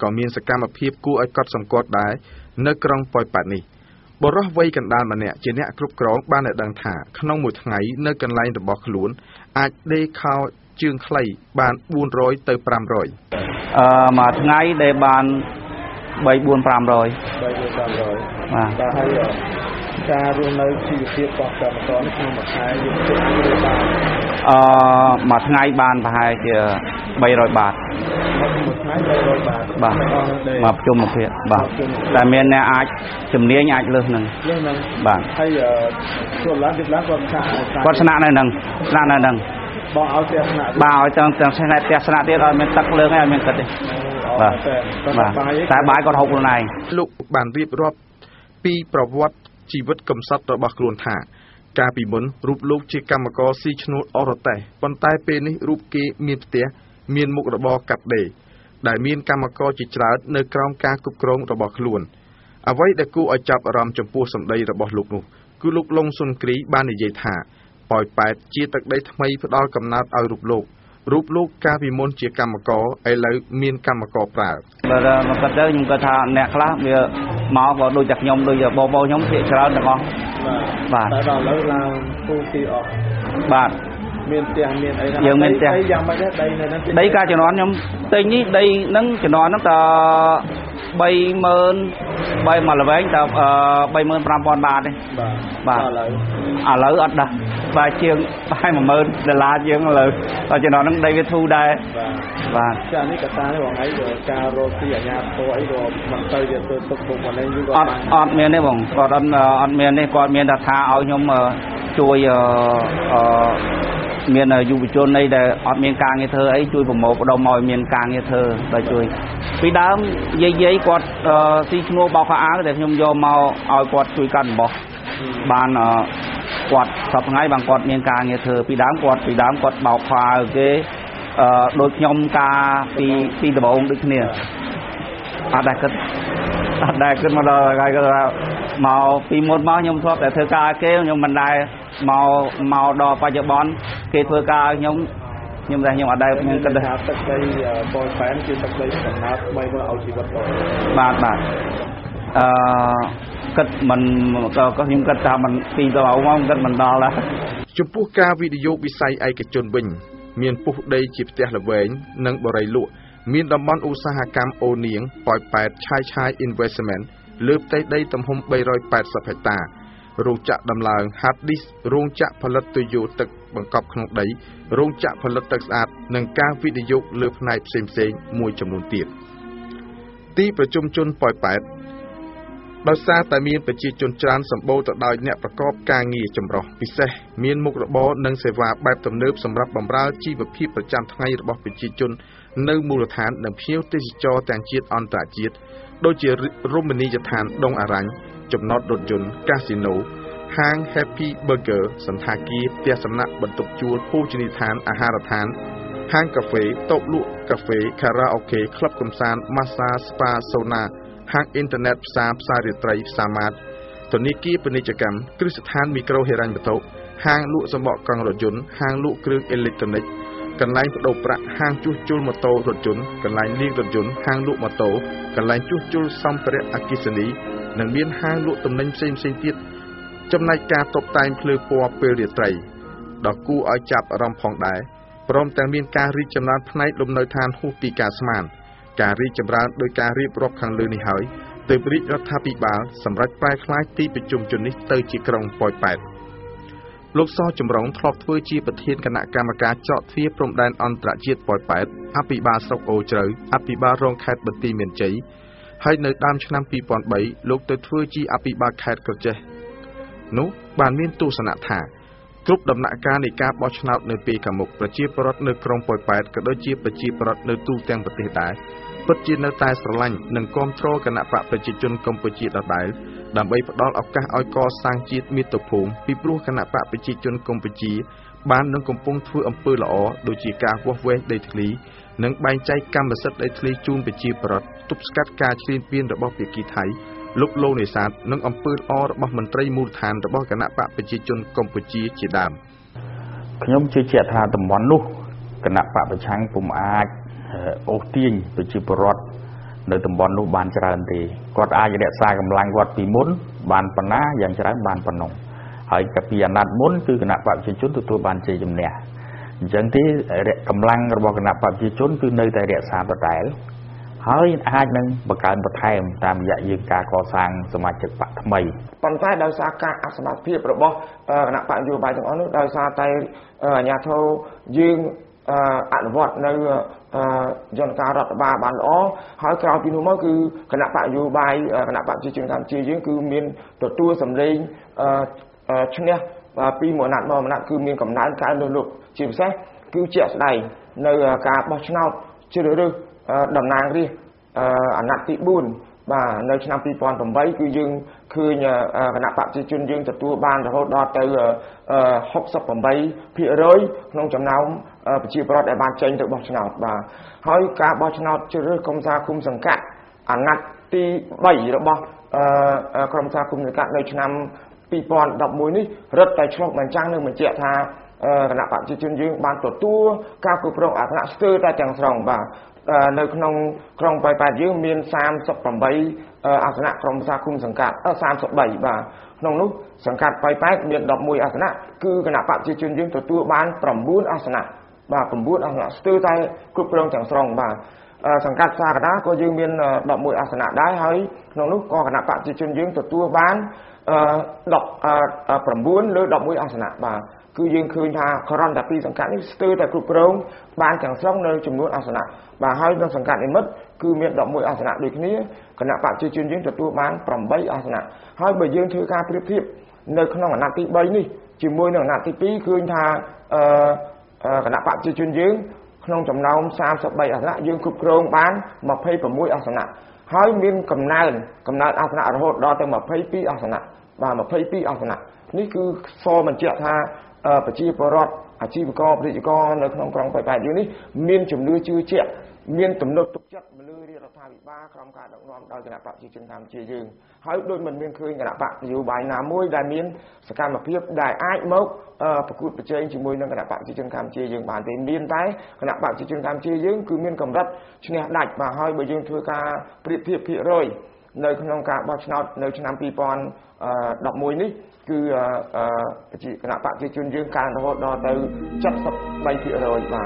ក៏មានសកម្មភាពគួរឲ្យកត់សម្គាល់ដែរនៅក្រុងប៉ោយប៉ែតនេះបរិះវ័យកណ្ដាលម្នាក់ជាអ្នកគ្រប់គ្រងបានឲ្យដឹងថាក្នុងមួយថ្ងៃនៅកន្លែងរបស់ខ្លួនអាចដេកខោជើងខ្លីបាន bốn trămទៅfive hundred អឺមួយថ្ងៃដេកបានthree four five hundred បាទតែហើយការរស់នៅជីវភាពរបស់កម្មករនេះក្នុងមួយខែយើងគិតបានអឺមួយថ្ងៃបានប្រហែលជាthree hundredបាតមួយថ្ងៃthree hundredបាតបាទមកជុំមកភាពបាទតែមានអ្នកអាចជំនាញអាចលើសនឹងលើសនឹងបាទហើយចូលឡើងទៀតឡើងគាត់គាត់ស្នាក់នៅនឹងស្នាក់នៅនឹងបងឲ្យផ្ទះស្នាក់បាទឲ្យទាំងទាំងស្នាក់ផ្ទះស្នាក់ទៀតឲ្យមានទឹកលើងឲ្យមានគិតទេបាទតែបាយគាត់ហូបខ្លួនឯងលោកបានរៀបរាប់ពីប្រវត្តិជីវិតកំសត់របស់ខ្លួនថាកាលពីមុនរូបលោកជាកម្មករស៊ីឈ្នួលអរតេសប៉ុន្តែពេលនេះរូបគេមានផ្ទះមានមុខរបរកាត់ដេរដែលមានកម្មករជាច្រើននៅក្រោមការគ្រប់គ្រងរបស់ខ្លួនអ្វីដែលគួរឲ្យចាប់អារម្មណ៍ចំពោះសម្ដីរបស់លោកនោះគឺលោកលងសុនគ្រីបាននិយាយថាប៉ោយប៉ែតជាទឹកដីថ្មីផ្ដល់កំណើតឲ្យរូបលោករូបលោកកាលពីមុនជាកម្មករឥឡូវមានកម្មករប្រើបាទមកគាត់ទៅខ្ញុំគាត់ថាអ្នកខ្លះវាមកក៏ដូចតែខ្ញុំដូចបងប្អូនខ្ញុំភាគច្រើនទាំងអស់បាទតែដល់ឥឡូវឡើងពូទីអស់បាទមានផ្ទះមានអីយើងមានផ្ទះយ៉ាងម៉េចដែរដីនៅហ្នឹងដីការជំនាន់ខ្ញុំទិញនេះដីហ្នឹងជំនាន់ហ្នឹងតthree thousand bay mà là vậy tao bay mơn pram pon ba đi bà à lỡ ở đây ba chiên hai mà mơn là la chiên là ở trên đó nó đây cái thu đây và cha này cả ta đấy bọn ấy rồi caro thì ở nhà tôi ấy rồi mình tới giờ tôi tôi cùng mình lên như vậy ọt miền đấy bọn còn ọt ọt miền đấy còn miền đặt tha ở nhóm chui miền du lịch chôn đây để ọt miền càng như thơ ấy chui vào một đầu mồi miền càng như thơ và chui vì đám dây dây quạt xí ngô bao khá áo để nhung vô màu ao quạt chui cần bỏ bàn quạt sập ngay bằng quạt miền càng như thơ vì đám quạt vì đám quạt bao khá cái đôi nhom ca pi pi từ bộ được nè à đại cất à đại cất mà đời cái cái màu pi một máu nhom thoát để thơ ca kêu nhom mình đại màu màu đỏ pa giờ bón kê thơ ca nhom nhom ra nhom ở đây nhom cất đây tất đây coi phán trên tất đây phần nào bay qua ao chỉ vật rồi bạn bạn cất mình có có nhom cất ta mình pi từ bộ không cất mình đo là chụp bút ca video bị say ai cái chôn bìnhមានពុះដីជាផ្ទះល្វែងនិងបរិយាលក់មានតំបន់ឧស្សាហកម្មអូនៀងប៉ោយប៉ែតឆាយឆាយ investment លើផ្ទៃដីទំហំthree hundred eightyហិកតារោងចក្រដំឡើង hard disk រោងចក្រផលិតទុយោទឹកបង្កប់ក្នុងដីរោងចក្រផលិតទឹកស្អាតនិងការវិនិយោគលើផ្នែកផ្សេងៗមួយចំនួនទៀតទីប្រជុំជនប៉ោយប៉ែតដោយសារតែមានប្រជាជនច្រើនសម្បូរទៅដោយអ្នកប្រកបការងារចម្រុះពិសេសមានមុខរបរនិងសេវាបែបទំនើបសម្រាប់បម្រើជីវភាពប្រចាំថ្ងៃរបស់ប្រជាជននៅមូលដ្ឋាននិងភ្ញៀវទេសចរទាំងជាតិអន្តរជាតិដូចជារមណីយដ្ឋានដងអរញ្ញចំណតរថយន្តកាស៊ីណូហាង Happy Burger សន្តាគារផ្ទះសំណាក់បន្ទប់ជួលភោជនីយដ្ឋានអាហារដ្ឋានហាងកាហ្វេតូបលក់កាហ្វេខារ៉ាអូខេក្លឹបកម្សាន្តម៉ាស្សាស្ប៉ាសូណាហាងអ៊ីនធឺណិតផ្សារផ្សាររាត្រីផ្សារម៉ាតធនាគារពាណិជ្ជកម្មគ្រឹះស្ថានមីក្រូហិរញ្ញវត្ថុហាងលក់សម្បកកង់រថយន្តហាងលក់គ្រឿងអេឡិចត្រូនិកកន្លែងបដូរប្រាក់ហាងជួសជុលម៉ូតូរថយន្តកន្លែងលាងរថយន្តហាងលក់ម៉ូតូកន្លែងជួសជុលសម្ភារៈអគ្គិសនីនិងមានហាងលក់ទំនិញផ្សេងផ្សេងទៀតចំណែកការតុបតែងភ្លើងពណ៌ពេលរាត្រីដ៏គួរឲ្យចាប់អារម្មណ៍ផងដែរព្រមទាំងមានការរីកចម្រើនផ្នែកលំនៅឋានហួសពីការស្មានការរីកចម្រើនដោយការរៀបរាប់ខាងលើនេះហើយទើបរាជរដ្ឋាភិបាលសម្រេចប្រែក្លាយទីប្រជុំជននេះទៅជាក្រុងប៉ោយប៉ែតលោកសចម្រុងធ្លាប់ធ្វើជាប្រធានគណៈកម្មការចតទ្វារព្រំដែនអន្តរជាតិប៉ោយប៉ែតអភិបាលស្រុកអូជ្រៅអភិបាលរងខេត្តបន្ទាយមានជ័យហើយនៅដើមឆ្នាំtwo thousand threeលោកទៅធ្វើជាអភិបាលខេត្តក្រចេះនោះបានមានទស្សនៈថាគ្រប់ដំណាក់កាលនៃការបោះឆ្នោតនៅពេលខាងមុខប្រជាពលរដ្ឋនៅក្រុងប៉ោយប៉ែតក៏ដូចជាប្រជាពលរដ្ឋនៅទូទាំងប្រទេសដែរពិតជានៅតែស្រឡាញ់និងគាំទ្រគណៈបកប្រជាជនកម្ពុជាដដែលដើម្បីផ្ដល់ឱកាសឲ្យកសាងជាតិមាតុភូមិពីព្រោះគណៈបកប្រជាជនកម្ពុជាបាននឹងកំពុងធ្វើអំពើល្អដូចជាការវាស់វែងដីធ្លីនិងបែងចែកកម្មសិទ្ធិដីធ្លីជូនប្រជាពលរដ្ឋទប់ស្កាត់ការឈ្លានពានរបស់ភាគីថៃលុកលោនេសាទនិងអំពើល្អរបស់មន្ត្រីមូលដ្ឋានរបស់គណៈបកប្រជាជនកម្ពុជាជាដើមខ្ញុំជឿជាក់ថាតំបន់នោះគណៈបកប្រឆាំងពុំអាចអូសទាញប្រជាពលរដ្ឋនៅតំបន់នោះបានច្រើនទេគាត់អាចរក្សាកម្លាំងគាត់ពីមុនបានប៉ុណ្ណាយ៉ាងច្រើនបានប៉ុណ្ណោះហើយកាពីអាណត្តិមុនគឺគណៈបព្វជិជនទទួលបានជ័យជំនះអញ្ចឹងទេកម្លាំងរបស់គណៈបព្វជិជនគឺនៅតែរក្សាដដែលហើយអាចនឹងបង្កើនបន្ថែមតាមរយៈយើងការកសាងសមាជិកបកថ្មីប៉ុន្តែដោយសារការអសមត្ថភាពរបស់គណៈបកនយោបាយទាំងអស់នោះដោយសារតែអាជ្ញាធរយើងអនុវត្តនៅយន្តការរដ្ឋបាលបានល្អហើយក្រោយពីនោះមកគឺគណៈបកនយោបាយគណៈបកប្រជាជនកម្ពុជាយើងគឺមានទទួលសម្លេងឈ្នះពីមួយអាណត្តិមកមួយអាណត្តិគឺមានកំណើនកើនលើសលប់ជាពិសេសគឺជាក់ស្ដែងនៅការបោះឆ្នោតជ្រើសរើសតំណាងរាស្ត្រអាណត្តិទីbốnបាទនៅឆ្នាំពីរពាន់ប្រាំបីគឺយើងឃើញគណៈបកប្រជាជនយើងទទួលបានរហូតដល់ទៅហុកសិបប្រាំបីភាគរយក្នុងចំណោមប្រជាពលរដ្ឋដែលបានចេញទៅបោះឆ្នោតបាទហើយការបោះឆ្នោតជ្រើសរើសក្រុមសារគុំសង្កាត់អាណត្តិទីបីរបស់ក្រុមសារគុំសង្កាត់នៅឆ្នាំពីរពាន់ដប់មួយនេះរឹតតែឆ្លុះបញ្ចាំងនឹងបញ្ជាក់ថាគណៈបកប្រជាជនយើងបានទទួលការគ្រប់គ្រងអាសនៈស្ទើរតែទាំងស្រុងបាទនៅក្នុងក្រុងប៉ោយប៉ែតយើងមានសាមសិបប្រាំបីអាសនៈក្រុមប្រឹក្សាគុំសង្កាត់សាមសិបបីបាទក្នុងនោះសង្កាត់ប៉ោយប៉ែតមានដប់មួយអាសនៈគឺគណៈបកប្រជាជនយើងទទួលបានប្រាំបួនអាសនៈបាទប្រាំបួនអាសនៈស្ទើរតែគ្រប់គ្រងទាំងស្រុងបាទសង្កាត់សាកដាក៏យើងមានដប់មួយអាសនៈដែរហើយក្នុងនោះក៏គណៈបកប្រជាជនយើងទទួលបានដប់ប្រាំបួនលើដប់មួយអាសនៈបាទគឺយើងឃើញថាក្រំតែពីសង្កាត់នេះស្ទើរតែគ្រប់គ្រងបានទាំងស្រុងនៅចំនួនអាសនៈបាទហើយនៅសង្កាត់និមិត្តគឺមានដប់មួយអាសនៈដូចគ្នាគណៈបកប្រជាជនយើងទទួលបានប្រាំបីអាសនៈហើយបើយើងធ្វើការប្រៀបធៀបនៅក្នុងអាណត្តិទីបីនេះជាមួយនឹងអាណត្តិទីពីរឃើញថាអឺគណៈបកប្រជាជនយើងក្នុងចំណោមសាមសិបបីអាសនៈយើងគ្រប់គ្រងបានម្ភៃប្រាំមួយអាសនៈហើយមានកំណើនកំណើនអាសនៈរហូតដល់ទៅម្ភៃពីរអាសនៈបាទម្ភៃពីរអាសនៈនេះគឺសបញ្ជាក់ថាប្រជាពលរដ្ឋអាជីវករពាណិជ្ជករនៅក្នុងក្រុងប៉ោយប៉ែតយើងនេះមានជំនឿជឿជាក់មានទំនុកទុកចិត្តមកលើរាជរដ្ឋាភិបាលក្រុមការដឹកនាំដោយគណៈបកប្រជាជនកម្ពុជាយើងហើយដូចមិនមានឃើញគណៈបកនយោបាយណាមួយដែលមានសកម្មភាពដែលអាចមកប្រកួតប្រជែងជាមួយនឹងគណៈបកប្រជាជនកម្ពុជាយើងបានទេមានតែគណៈបកប្រជាជនកម្ពុជាយើងគឺមានកម្រិតឈ្នះដាច់បាទហើយបើយើងធ្វើការប្រៀបធៀបភាគរយនៅក្នុងការបោះឆ្នោតនៅឆ្នាំពីរពាន់ដប់មួយនេះគឺគណៈបកប្រជាជនយើងកើនរហូតដល់ទៅเจ็ดสิบสามភាគរយបាទ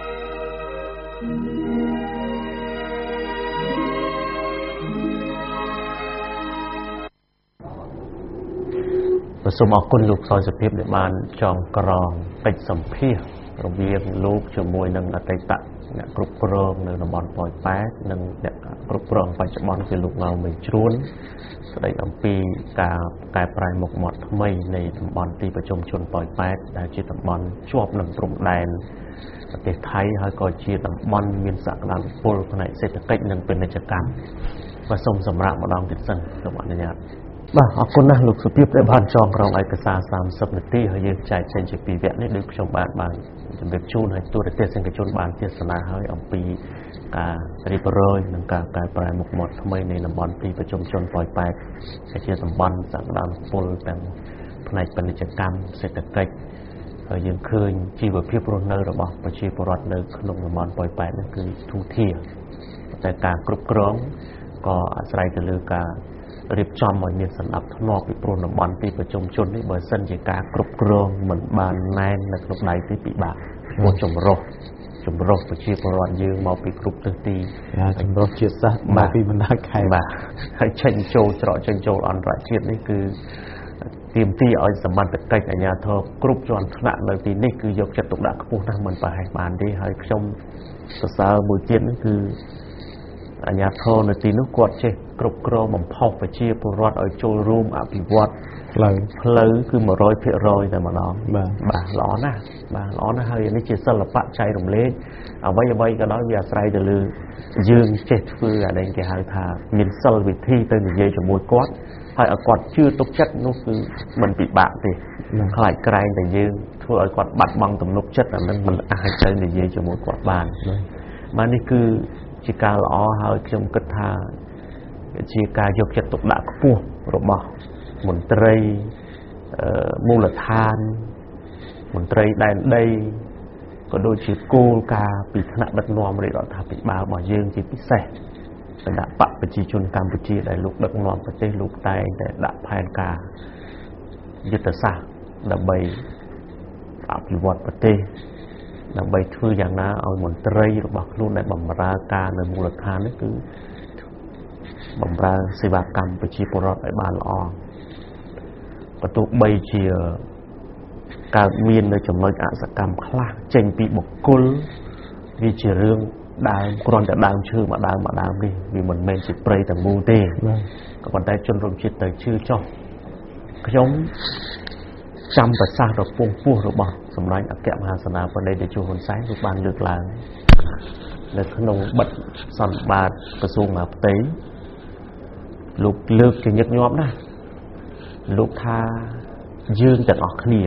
សូមអរគុណលោកសយសុភាពដែលបានចងក្រងកិច្ចសម្ភាសរវាងលោកជាមួយនឹងអតីតអ្នកគ្រប់គ្រងនៅតំបន់ប៉ោយប៉ែតនិងអ្នកគ្រប់គ្រងបច្ចុប្បន្នគឺលោកងៅមេជ្រួនស្ដីអំពីការកែប្រែមុខមាត់ថ្មីនៃតំបន់ទីប្រជុំជនប៉ោយប៉ែតដែលជាតំបន់ជាប់នឹងព្រំដែនប្រទេសថៃហើយក៏ជាតំបន់មានសក្តានុពលផ្នែកសេដ្ឋកិច្ចនិងពាណិជ្ជកម្មបាទសូមសម្រាប់ម្ដងទៀតសិនសូមអនុញ្ញាតបាទអរគុណណាស់លោកសុភាពដែលបានចងក្រងឯកសារសាមសិបនាទីហើយយើងចែកចេញជាពីរវគ្គនេះដូចខ្ញុំបានបានជម្រាបជូនឲ្យទូរទស្សនិកជនបានទស្សនាហើយអំពីការរៀបរយនិងការកែប្រែមុខមាត់ថ្មីនៃតំបន់ទីប្រជុំជនប៉ោយប៉ែតជាតំបន់សក្តានុពលទាំងផ្នែកពាណិជ្ជកម្មសេដ្ឋកិច្ចហើយយើងឃើញជីវភាពរស់នៅរបស់ប្រជាពលរដ្ឋនៅក្នុងតំបន់ប៉ោយប៉ែតនេះគឺធូរធារតែការគ្រប់គ្រងក៏អាស្រ័យទៅលើការរៀបចំឲ្យមានសណ្ដាប់ធ្នាប់ពីព្រោះតំបន់ទីប្រជុំជននេះបើសិនជាការគ្រប់គ្រងមិនបានណែននៅក្នុងដៃទីពិបាកព្រោះចម្រុះចម្រុះប្រជាពលរដ្ឋយើងមកពីគ្រប់ទិសទីចម្រុះជាតិសាសន៍មកពីបណ្ដាខេត្តបាទហើយចេញចូលច្រកចេញចូលអន្តរជាតិនេះគឺទាមទារឲ្យសមត្ថកិច្ចអាជ្ញាធរគ្រប់ជាន់ថ្នាក់នៅទីនេះគឺយកចិត្តទុកដាក់ខ្ពស់ណាស់មិនប្រហែលបានទេហើយខ្ញុំសរសើរមួយទៀតនេះគឺអាជ្ញាធរនៅទីនោះគាត់ចេះគ្រប់គ្រងបំផុសប្រជាពលរដ្ឋឲ្យចូលរួមអភិវឌ្ឍផ្លូវផ្លូវគឺmột trămភាគរយតែម្ដងបាទបាទល្អណាស់បាទល្អណាស់ហើយនេះជាសិល្បៈចែករំលែកអ្វីអ្វីក៏ដោយវាអាស្រ័យទៅលើយើងចេះធ្វើអានេះគេហៅថាមានសិលវិធីទៅនិយាយជាមួយគាត់ហើយឲ្យគាត់ជឿទុកចិត្តនោះគឺមិនពិបាកទេខ្លាចក្រែងតែយើងធ្វើឲ្យគាត់បាត់បង់ទំនុកចិត្តអានឹងមិនអាចទៅនិយាយជាមួយគាត់បានបាទនេះគឺជាការល្អហើយខ្ញុំគិតថាជាការយកចិត្តទុកដាក់ខ្ពស់របស់មន្ត្រីមូលដ្ឋានមន្ត្រីដែនដីក៏ដូចជាគោលការណ៍ពីថ្នាក់ដឹកនាំរាជរដ្ឋាភិបាលរបស់យើងជាពិសេស đã bạ với chi chun Campuchia đại lục đất ngonประเทศ lục tay để đã phản cảยึดตะสาดับใบอภิวัตประเทศดับใบทื่ออย่างน่าเอาหมอนเตยหรือบักลุ่นในบำราการในมูลค่านั่นคือบำราเสวากรรมประชีพรอดไปบ้านละอองประตูใบเชียการเมียนในจำนวนอาสกรรมคลาเจงปีบกกุลวิจิเรื่องดาวกรอนแต่ดาวชื่อมาดาวมาดาวนี่มีมันเมนสิเปรย์แต่มูเต้กับคนได้จนรวมจิตแต่ชื่อจ้องขยมจำแต่ซาดอกพวงพวกระบาดสำนักอักแกมหาสนาคนใดได้จูคนซ้ายลูกบานเลือกลางและขนมบัดสันบาดกระทรวงมาเตยลูกเลือกจะยักยอบนะลูกทายืนแต่ออกเนี่ย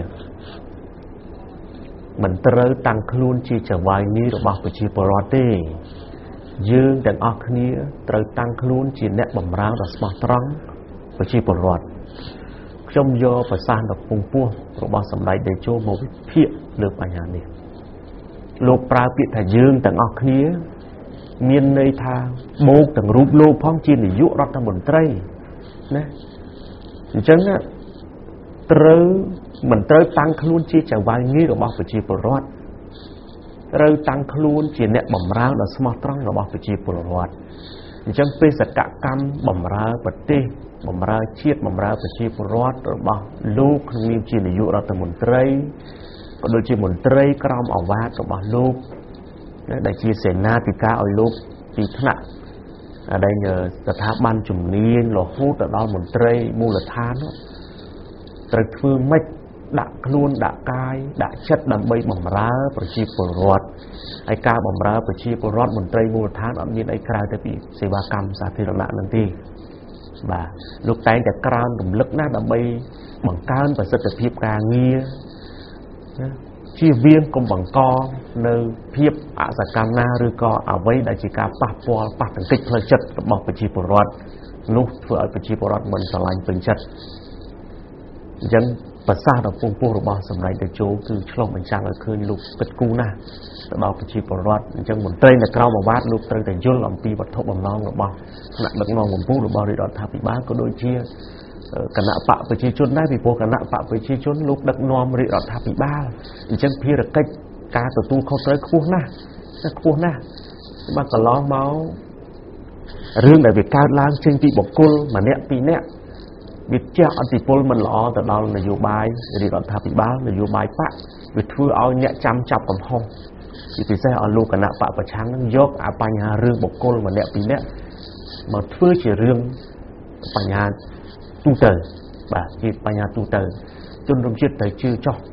มันเตยตังคลุนจีจะวายนี้ระบาดไปจีปรอดเต้ยืนแต่ออกเนี่ยเตยตังคลุนจีเนะบ่มร้างแต่สปอร์ตรังไปจีปรอดจมโยประสานดอกพงพวงระบาดสำหรับเดโจโมวิเพียเลือกปัญญาเนี่ยโลกปราปิดถ้ายืนแต่ออกเนี่ยเมียนในทางโบกแต่รูปโลกพ้องจีนในยุรัฐมนตรีนะจังน่ะเตยเหมือนเตยตังคลุนจีจะวางนี้ระบาดไปจีปรอดเตยตังคลุนจีเนี่ยบ่มร้างแต่สมอตรังระบาดไปจีปรอดจังเป็นสกัดกรรมบ่มร้างปฏิบ่มราเชียดบ่มราประชีพรอดระบาดลูกมีจีนอายุรัฐมนตรีก็โดยจีมนตรีกรอมอวาดระบาดลูกได้จีเสนาติกาเอาลูกปีขณะได้เงยสถาบันจุ่มเนียนหล่อพูดแต่ดอนมนตรีมูลธานตรึกฟื้นไม่ดักคลุนดักกายดักชัดดำใบบ่มราประชีพรอดไอ้กาบ่มราประชีพรอดมนตรีมูลธานอันนี้ไอ้กลายแต่ปีเสวากรรมสาธารณะนั่นทีบ่าลูกแต่งแต่กลางดุมลึกหน้าดำใบบังการประสิทธิภาพการเงียชีเวียนกลมบังกอในเพียบอาสกรรมนาหรือก็เอาไว้ได้จีการปัดปอปัดถึงกิจเพลิดจัดบอกประชีพรอดนุกเพื่อประชีพรอดมันสลายเป็นจัดยังภาษาดอกพวงพวงระบอบสมัยเดโจคือฉลองเป็นจังเลยคืนลูกเป็ดกูนะบอกประชีพรอดยังหมุนเตยแต่กล้าวมาวาดลูกเตยแต่ยุ่งลำปีวัดทบบน้องระบอบขณะดักน้องผมพูดระบอบในดอนทับปีบ้านก็โดยเชี่ยคณะปะไปชี้ชนได้ปีโปคณะปะไปชี้ชนลูกดักนอมริดทับปีบ้าอีจังพี่ระกิจการตัวตู้เขาเตยคู่นะนะคู่นะบ้านก็ล้อเมาเรื่องแบบการล้างเชิงปีบกุลมาเนี้ยปีเนี้ยวิจารณ์อันติพลมันล้อแต่เราในโยบายริดทับปีบ้านโยบายปะวิธีเอาเนี้ยจำจับกับห้องอีปีเซ่เอาลูกคณะปะประชังยกอาปัญหาเรื่องบกุลมาเนี้ยปีเนี้ยมาเพื่อเชื่อเรื่องปัญญาtu từ bà chỉปัญญา tu từ จนรวมจิตแต่ชื่อจ้อง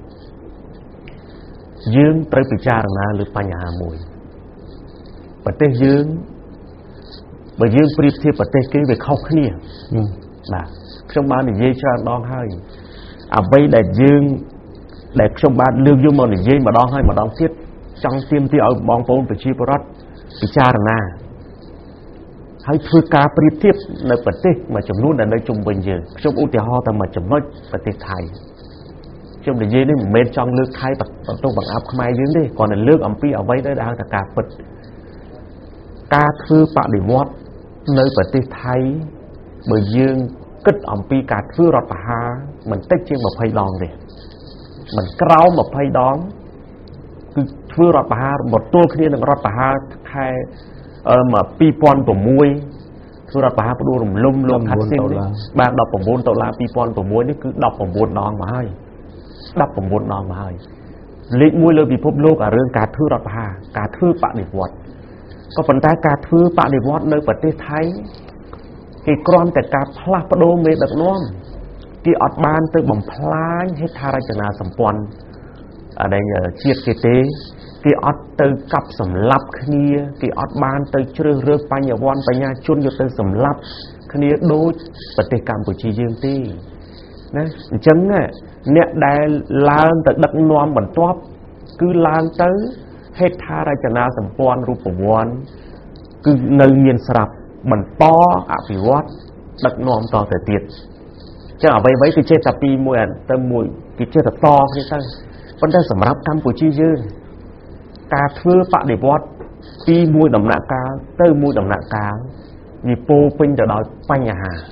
ยืมไปพิจารณาหรือปัญญามวยประเทศยืมไปยืมปริบเทียบประเทศกี้ไปเข้าขี้เนี่ยบ่ช่วงบ้านนี่เยี่ยชาดองให้อ่ะไปได้ยืมได้ช่วงบ้านเรื่องยืมมานี่เยี่ยมาดองให้มาดองเทียบจังเตรียมที่เอาบองโป้ไปชี้ปรัดพิจารณาให้เพื่อการเปรียบเทียบในประเทศมาจำนวนในจุ่มเป็นเยอะช่วงอุติฮอแต่มาจำนวนประเทศไทยช่วงเดียวนี่เมนจองเลือกไทยแบบต้องบังอับขมายยืนดิก่อนในเลือกอัมพีเอาไว้ได้ดังแต่การปิดการคือปะดิมอดในประเทศไทยเมื่อยืนกึศอัมพีการคือรัฐหามันเต็กเชียงมาไพ่ดองเลยมันเกล้ามาไพ่ดองคือคือรัฐหาหมดตัวขึ้นในรัฐหาไทยเออมาปีปอนตัวมวยคือเราไปหาดูลมลมลมทัดสิ้นบางดอกผมบุญตัวลาปีปอนตัวมวยนี่คือดอกผมบุญนองมาให้ดอกผมบุญนองมาให้เล็กมวยเลยปีพบโลกอะเรื่องการทื่อรัฐหาการทื่อปะดิบวัดก็ปัญหาการทื่อปะดิบวัดในประเทศไทยกี่กรอนแต่การพลาดประโดมเมดักน้อมกี่อดบานตัวบ่มพลายให้ทาราชนาสัมปวนอะไรเนี่ยเชียดเกเตกี่อดตือกับสำลับขณีกี่อดบานตือเชื่อเรื่องปัญญาวันปัญญาชนอยู่ตือสำลับขณีโดยปฏิกรรมปุจิยืงตีนะจังเนี่ยเนี่ยได้ลานแต่ดักนอมเหมือนตัวคือลานตือให้ทาราชนาสัมปวนรูปวันคือในเมียนสลับเหมือนป้ออภิวัตดักนอมต่อแต่ติดจะเอาไปไว้คือเจตปีมวยแต่มวยคือเจตต่อนี่ตั้งปัญหาสำหรับกรรมปุจิยืงการเพื่อปะเดบวัดปีมวยดำหนักกาเตอร์มวยดำหนักกา vì po pin từ đó bánh nhà hà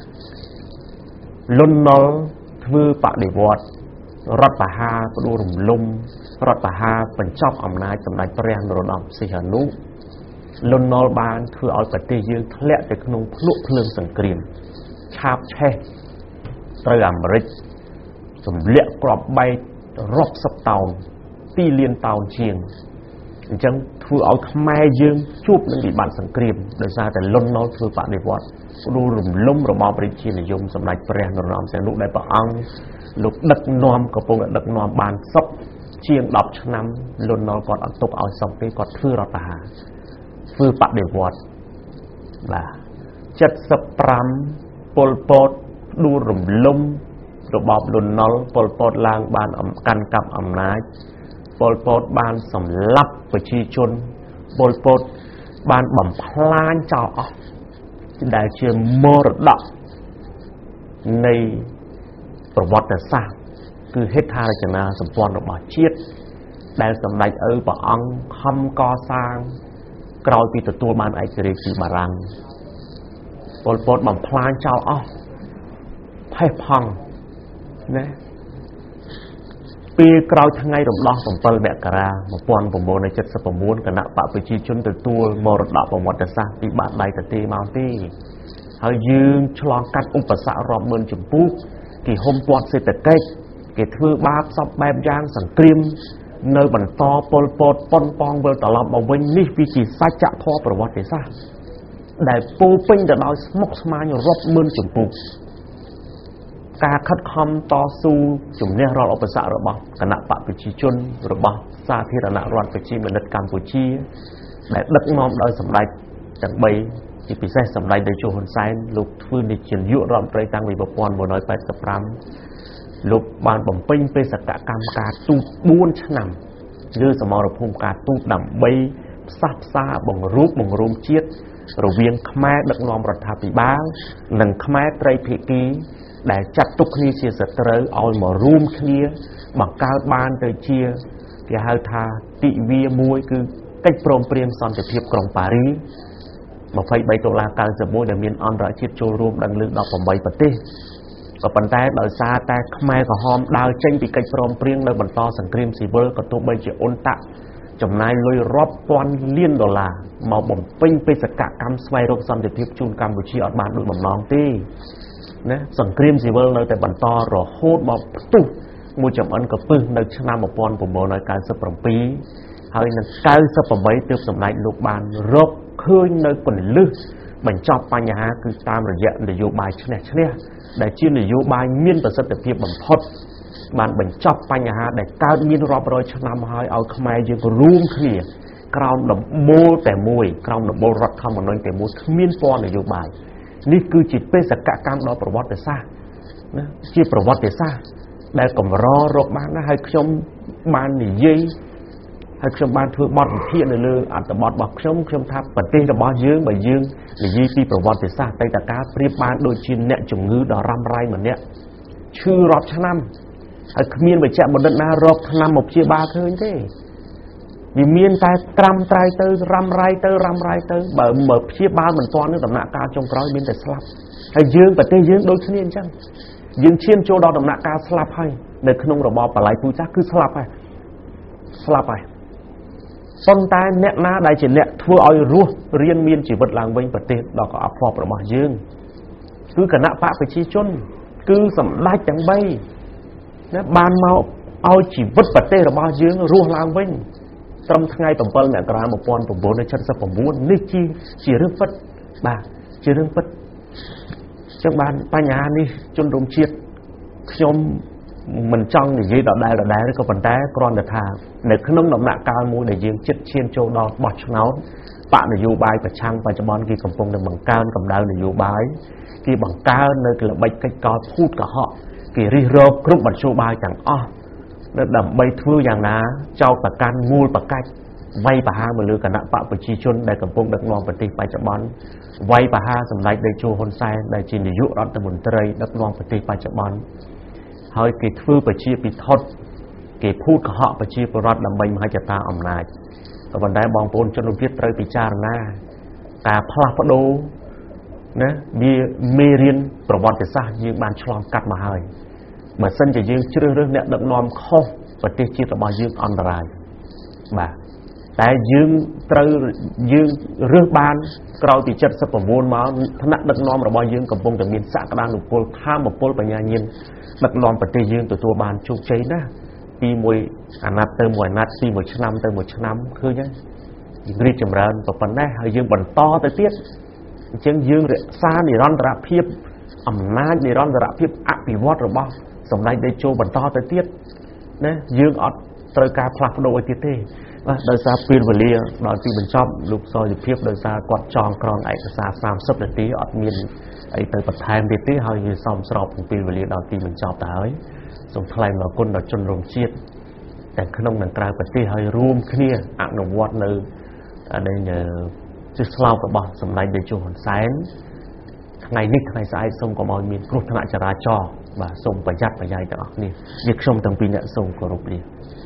luôn nó thưa bạc để vọt rót bà ha có đua rùm lung rót bà ha phần chóc ẩm nái tầm đánh preng rồi đọc xì hả nú luôn nó ban thưa ở bật tê dương lẹ từ khung lúc lương sẵn kìm chạp che tới làm rích sầm lẹ crop bay rót sập tàu ti liên tàu chiềng chẳng thưa ở khmer dương chụp nên bị bạn sẵn kìm đời raแต่luôn nó thưa bạn để vọt có đua rùm lung rồi bao bịch chi là dùng tầm đánh preng rồi đọc sẽ lúc đây bà ăn lúc đất nòm có phong đất nòm bàn sốc chiêng đọc cho năm luôn nó còn ăn tục ao sọc cái còn thưa rọt bà thưa bạc để vọt là chất sập pram pol pot đu rùm lum rồi bọc luôn nó pol pot lang bàn ẩm căn cặp ẩm nái pol pot bàn sầm lấp với chi chôn pol pot bàn bẩm plan cho đại chia mơ đậm nàyประวัติศาสตร์คือเหตุการณ์จากนาสมพรระบาดเชียดได้สำเร็จเออปะอังคำก่อสร้างกรอยปีตัวตัวมันไอเจริญบารังปนปนบังพลานเจ้าอ้อไพ่พังนะปีกรอยทั้งไงรวมล้อสมเปิลแบกกรามาปนผมโบในจัดสปมูลกันนะปะไปชีชนตัวตัวมรดกประวัติศาสตร์ปีบาทใดแต่ตีมาตีเขายืนฉลองกัดอุปสรรครอบเมืองจุ่มปุ๊กกี่โฮมปอดเศรษฐกิจกี่ทือบาปซับแบบยางสังเกตในบรรทอปลปดปนปองเวลตลอดมาวันนี้วิจิสัจจะพอประวัติศาสตร์ได้ปูปิ้งแต่เราสมกสมานรบเมืองจุ่มปุ๊กการคัดคำต่อสู้จุ่มเนี่ยเราอุปสรรคระบอบคณะปะปิจิชนระบอบสาธิตนารัฐปิจิมนุษย์กัมพูชีได้ดักน้อมโดยสำเร็จจังใบที่พิเศษสำหรับในโจฮอนไซน์ลูกฟื้นในเชียนยุรอมไปตั้งวิบปอนบนน้อยไปสปรัมลูกบานบ่มปิ้งเป็นสกัดกรรมการตูดบ้วนฉนำยื้อสมรภูมิการตูดดำใบซับซาบ่งรูปบ่งรูมเชียดระเวียงขแม่ดักนอมรัฐาภิบาลหนึ่งขแม่ไตรภิกีได้จัดตุกนี้เชียร์สตร์เอาหมอรูมเคลียบังการบานโดยเชียร์ที่ฮาทาติเวียมวยคือใกล้โปร่งเปรียมซอนจะเทียบกรงปารีมาไฟใบตุลาการสมุทรเดมีนอันระชิดโจรูมดังลึกดอกผมใบปฏิก็ปันแต่โดยซาแต่ขแม่ก็หอมดาวเจนปีกัยพร้อมเปรี้ยงในบรรทอสังเกตสีเบอร์ก็ตัวใบเจียอนตะจำนายลอยรอบปอนเลียนดอลลาร์มาบ่มปิ้งไปสกัดกรรมสไวรกซัมเดทิพจูนกัมพูชีอดบานดูบ่มน้องตีนะสังเกตสีเบอร์ในแต่บรรทอรอโคตรมาตุ๊มูจำอันกับปึ้งในชนะมาปอนผมบอกในการสับปะปีเฮ้ยนั่นการสับปะใบเติมสำนักลูกบานรบเคยในปนลึกมันชอบปัญหาคือตามระยะนโยบายชนะชนะได้ชื่อนโยบายมีนประสิทธิภาพบังคับมันมันชอบปัญหาได้การมีรอบรอยชนะมาให้เอาขมายยังรู้เคลียกราวน์โมแต่มวยกราวน์โมรักคำมันนั่นแต่มวยมีนปอนนโยบายนี่คือจิตเป็นสกัดการเราประวัติศาสตร์นะที่ประวัติศาสตร์ได้กำรอรบบ้านนะให้ชมบ้านนี่ยี่ให้ชมบ้านทั่วบ้านเที่ยนเลยอาจจะบอดบอกชมชมทับปฏิจะบอดยืงใบยืงหรือยี่ปีประวัติศาสตร์ในตะการเปรียบบ้านโดยชินเนี่ยจงงือดอรำไรเหมือนเนี่ยชื่อรอบชนะไอ้ขมิ้นไปแจกบนดินนารอบชนะหมกเชียบาเคยเด้มีเมียนแต่ตรำไตรเตอรำไรเตอรำไรเตอเบิร์เบิร์เชียบาเหมือนตอนนี้ตำหนักการจงกร้อยมีแต่สลับให้ยืงปฏิยืงโดยชนิดจังยืงเชียนโจดอตำหนักการสลับให้ในขนมระบอบปลายปูจ้าคือสลับไปสลับไปต้นตายเนะน้าได้จิตเนี่ยทั่วเอารู้เรียนเมียนจีบหลังวิ่งประเทศเราก็อัพพอประมาณยืงคือคณะพระไปชี้ชนคือสำลักจังใบนะบานเมาเอาจีบประเทศเรามายืงรู้หลังวิ่งตรมทั้งไงต่อเปิลเนี่ยกระมาปอนผมโบในชั้นสับผมบุญนี่จีจีเรื่องฟัดบ่าจีเรื่องฟัดจังบานปัญญานี่จนรวมเชียดชมmình trong thì dây đỏ đai đỏ đai nó có phần té con được thà để khơi nông động nạ cao mua để riêng chết chiên châu đo bọt nó bạn là du bài và trang và cho bọn kia cầm phong được bằng cao cầm đau để du bài kia bằng cao nơi là bạch cách có phút cả họ kia ri rô group bằng châu bài chẳng o nó đầm bay thưaอย่างná trao cả can mua cả cách vay bà ha mà lừa cả nạ bạo và chi chôn để cầm phong được ngon và tì phải cho bọn vay bà ha sầm lại để châu hôn sai để chỉ để dụ đó từ một tây đất ngon và tì phải cho bọn hơi kỳ thư và chia bị thốt kỳพูดกับhọ và chiaประวัติดำใบมาจะตาอำนาจแต่วันใดบางปนจนรู้พิจารณาพิจารณาการพลาดพลาดណាវាមេរៀនប្រវត្តិសាស្ត្រយើងបានឆ្លងកាត់មកហើយបើសិនជាយើងជ្រើសរើសអ្នកដឹកនាំខុសប្រទេសជាតិរបស់យើងអន្តរាយបាទតែយើងត្រូវយើងរើសបានក្រោយពី칠십구មកថ្នាក់ដឹកនាំរបស់យើងកំពុងតែមានសក្តានុពលថាមពលបញ្ញាញាណដឹកនាំប្រទេសយើងទទួលបានជោគជ័យណាស់ពីមួយអាណត្តិទៅមួយអាណត្តិពីមួយឆ្នាំទៅមួយឆ្នាំឃើញហើយរីកចម្រើនប៉ុណ្ណេះហើយយើងបន្តទៅទៀតអញ្ចឹងយើងរក្សានិរន្តរភាពអំណាចនិរន្តរភាពអភិវឌ្ឍរបស់សម្ដេចតេជោបន្តទៅទៀតណាយើងអត់ត្រូវការផ្លាស់ប្ដូរឲ្យទៀតទេបាទដោយសារពេលវេលាដល់ទីបញ្ចប់លោកសយុភាពដោយសារគាត់ចងក្រងឯកសារសាមសិបនាទីអត់មានអីទៅបន្ថែមទៀតទេហើយវាសមស្របនឹងពេលវេលាដល់ទីបញ្ចប់ទៅហើយសូមថ្លែងអំណរគុណដល់ជនរួមជាតិទាំងក្នុងនិងក្រៅប្រទេសហើយរួមគ្នាអនុវត្តនៅដែលជាស្លោករបស់សម្ដេចតេជោហ៊ុនសែនថ្ងៃនេះថ្ងៃស្អែកសូមកុំឲ្យមានគ្រោះថ្នាក់ចរាចរណ៍បាទសូមប្រយ័ត្នប្រយែងទាំងអស់គ្នាយើងខ្ញុំទាំងពីរអ្នកសូមគោរពលា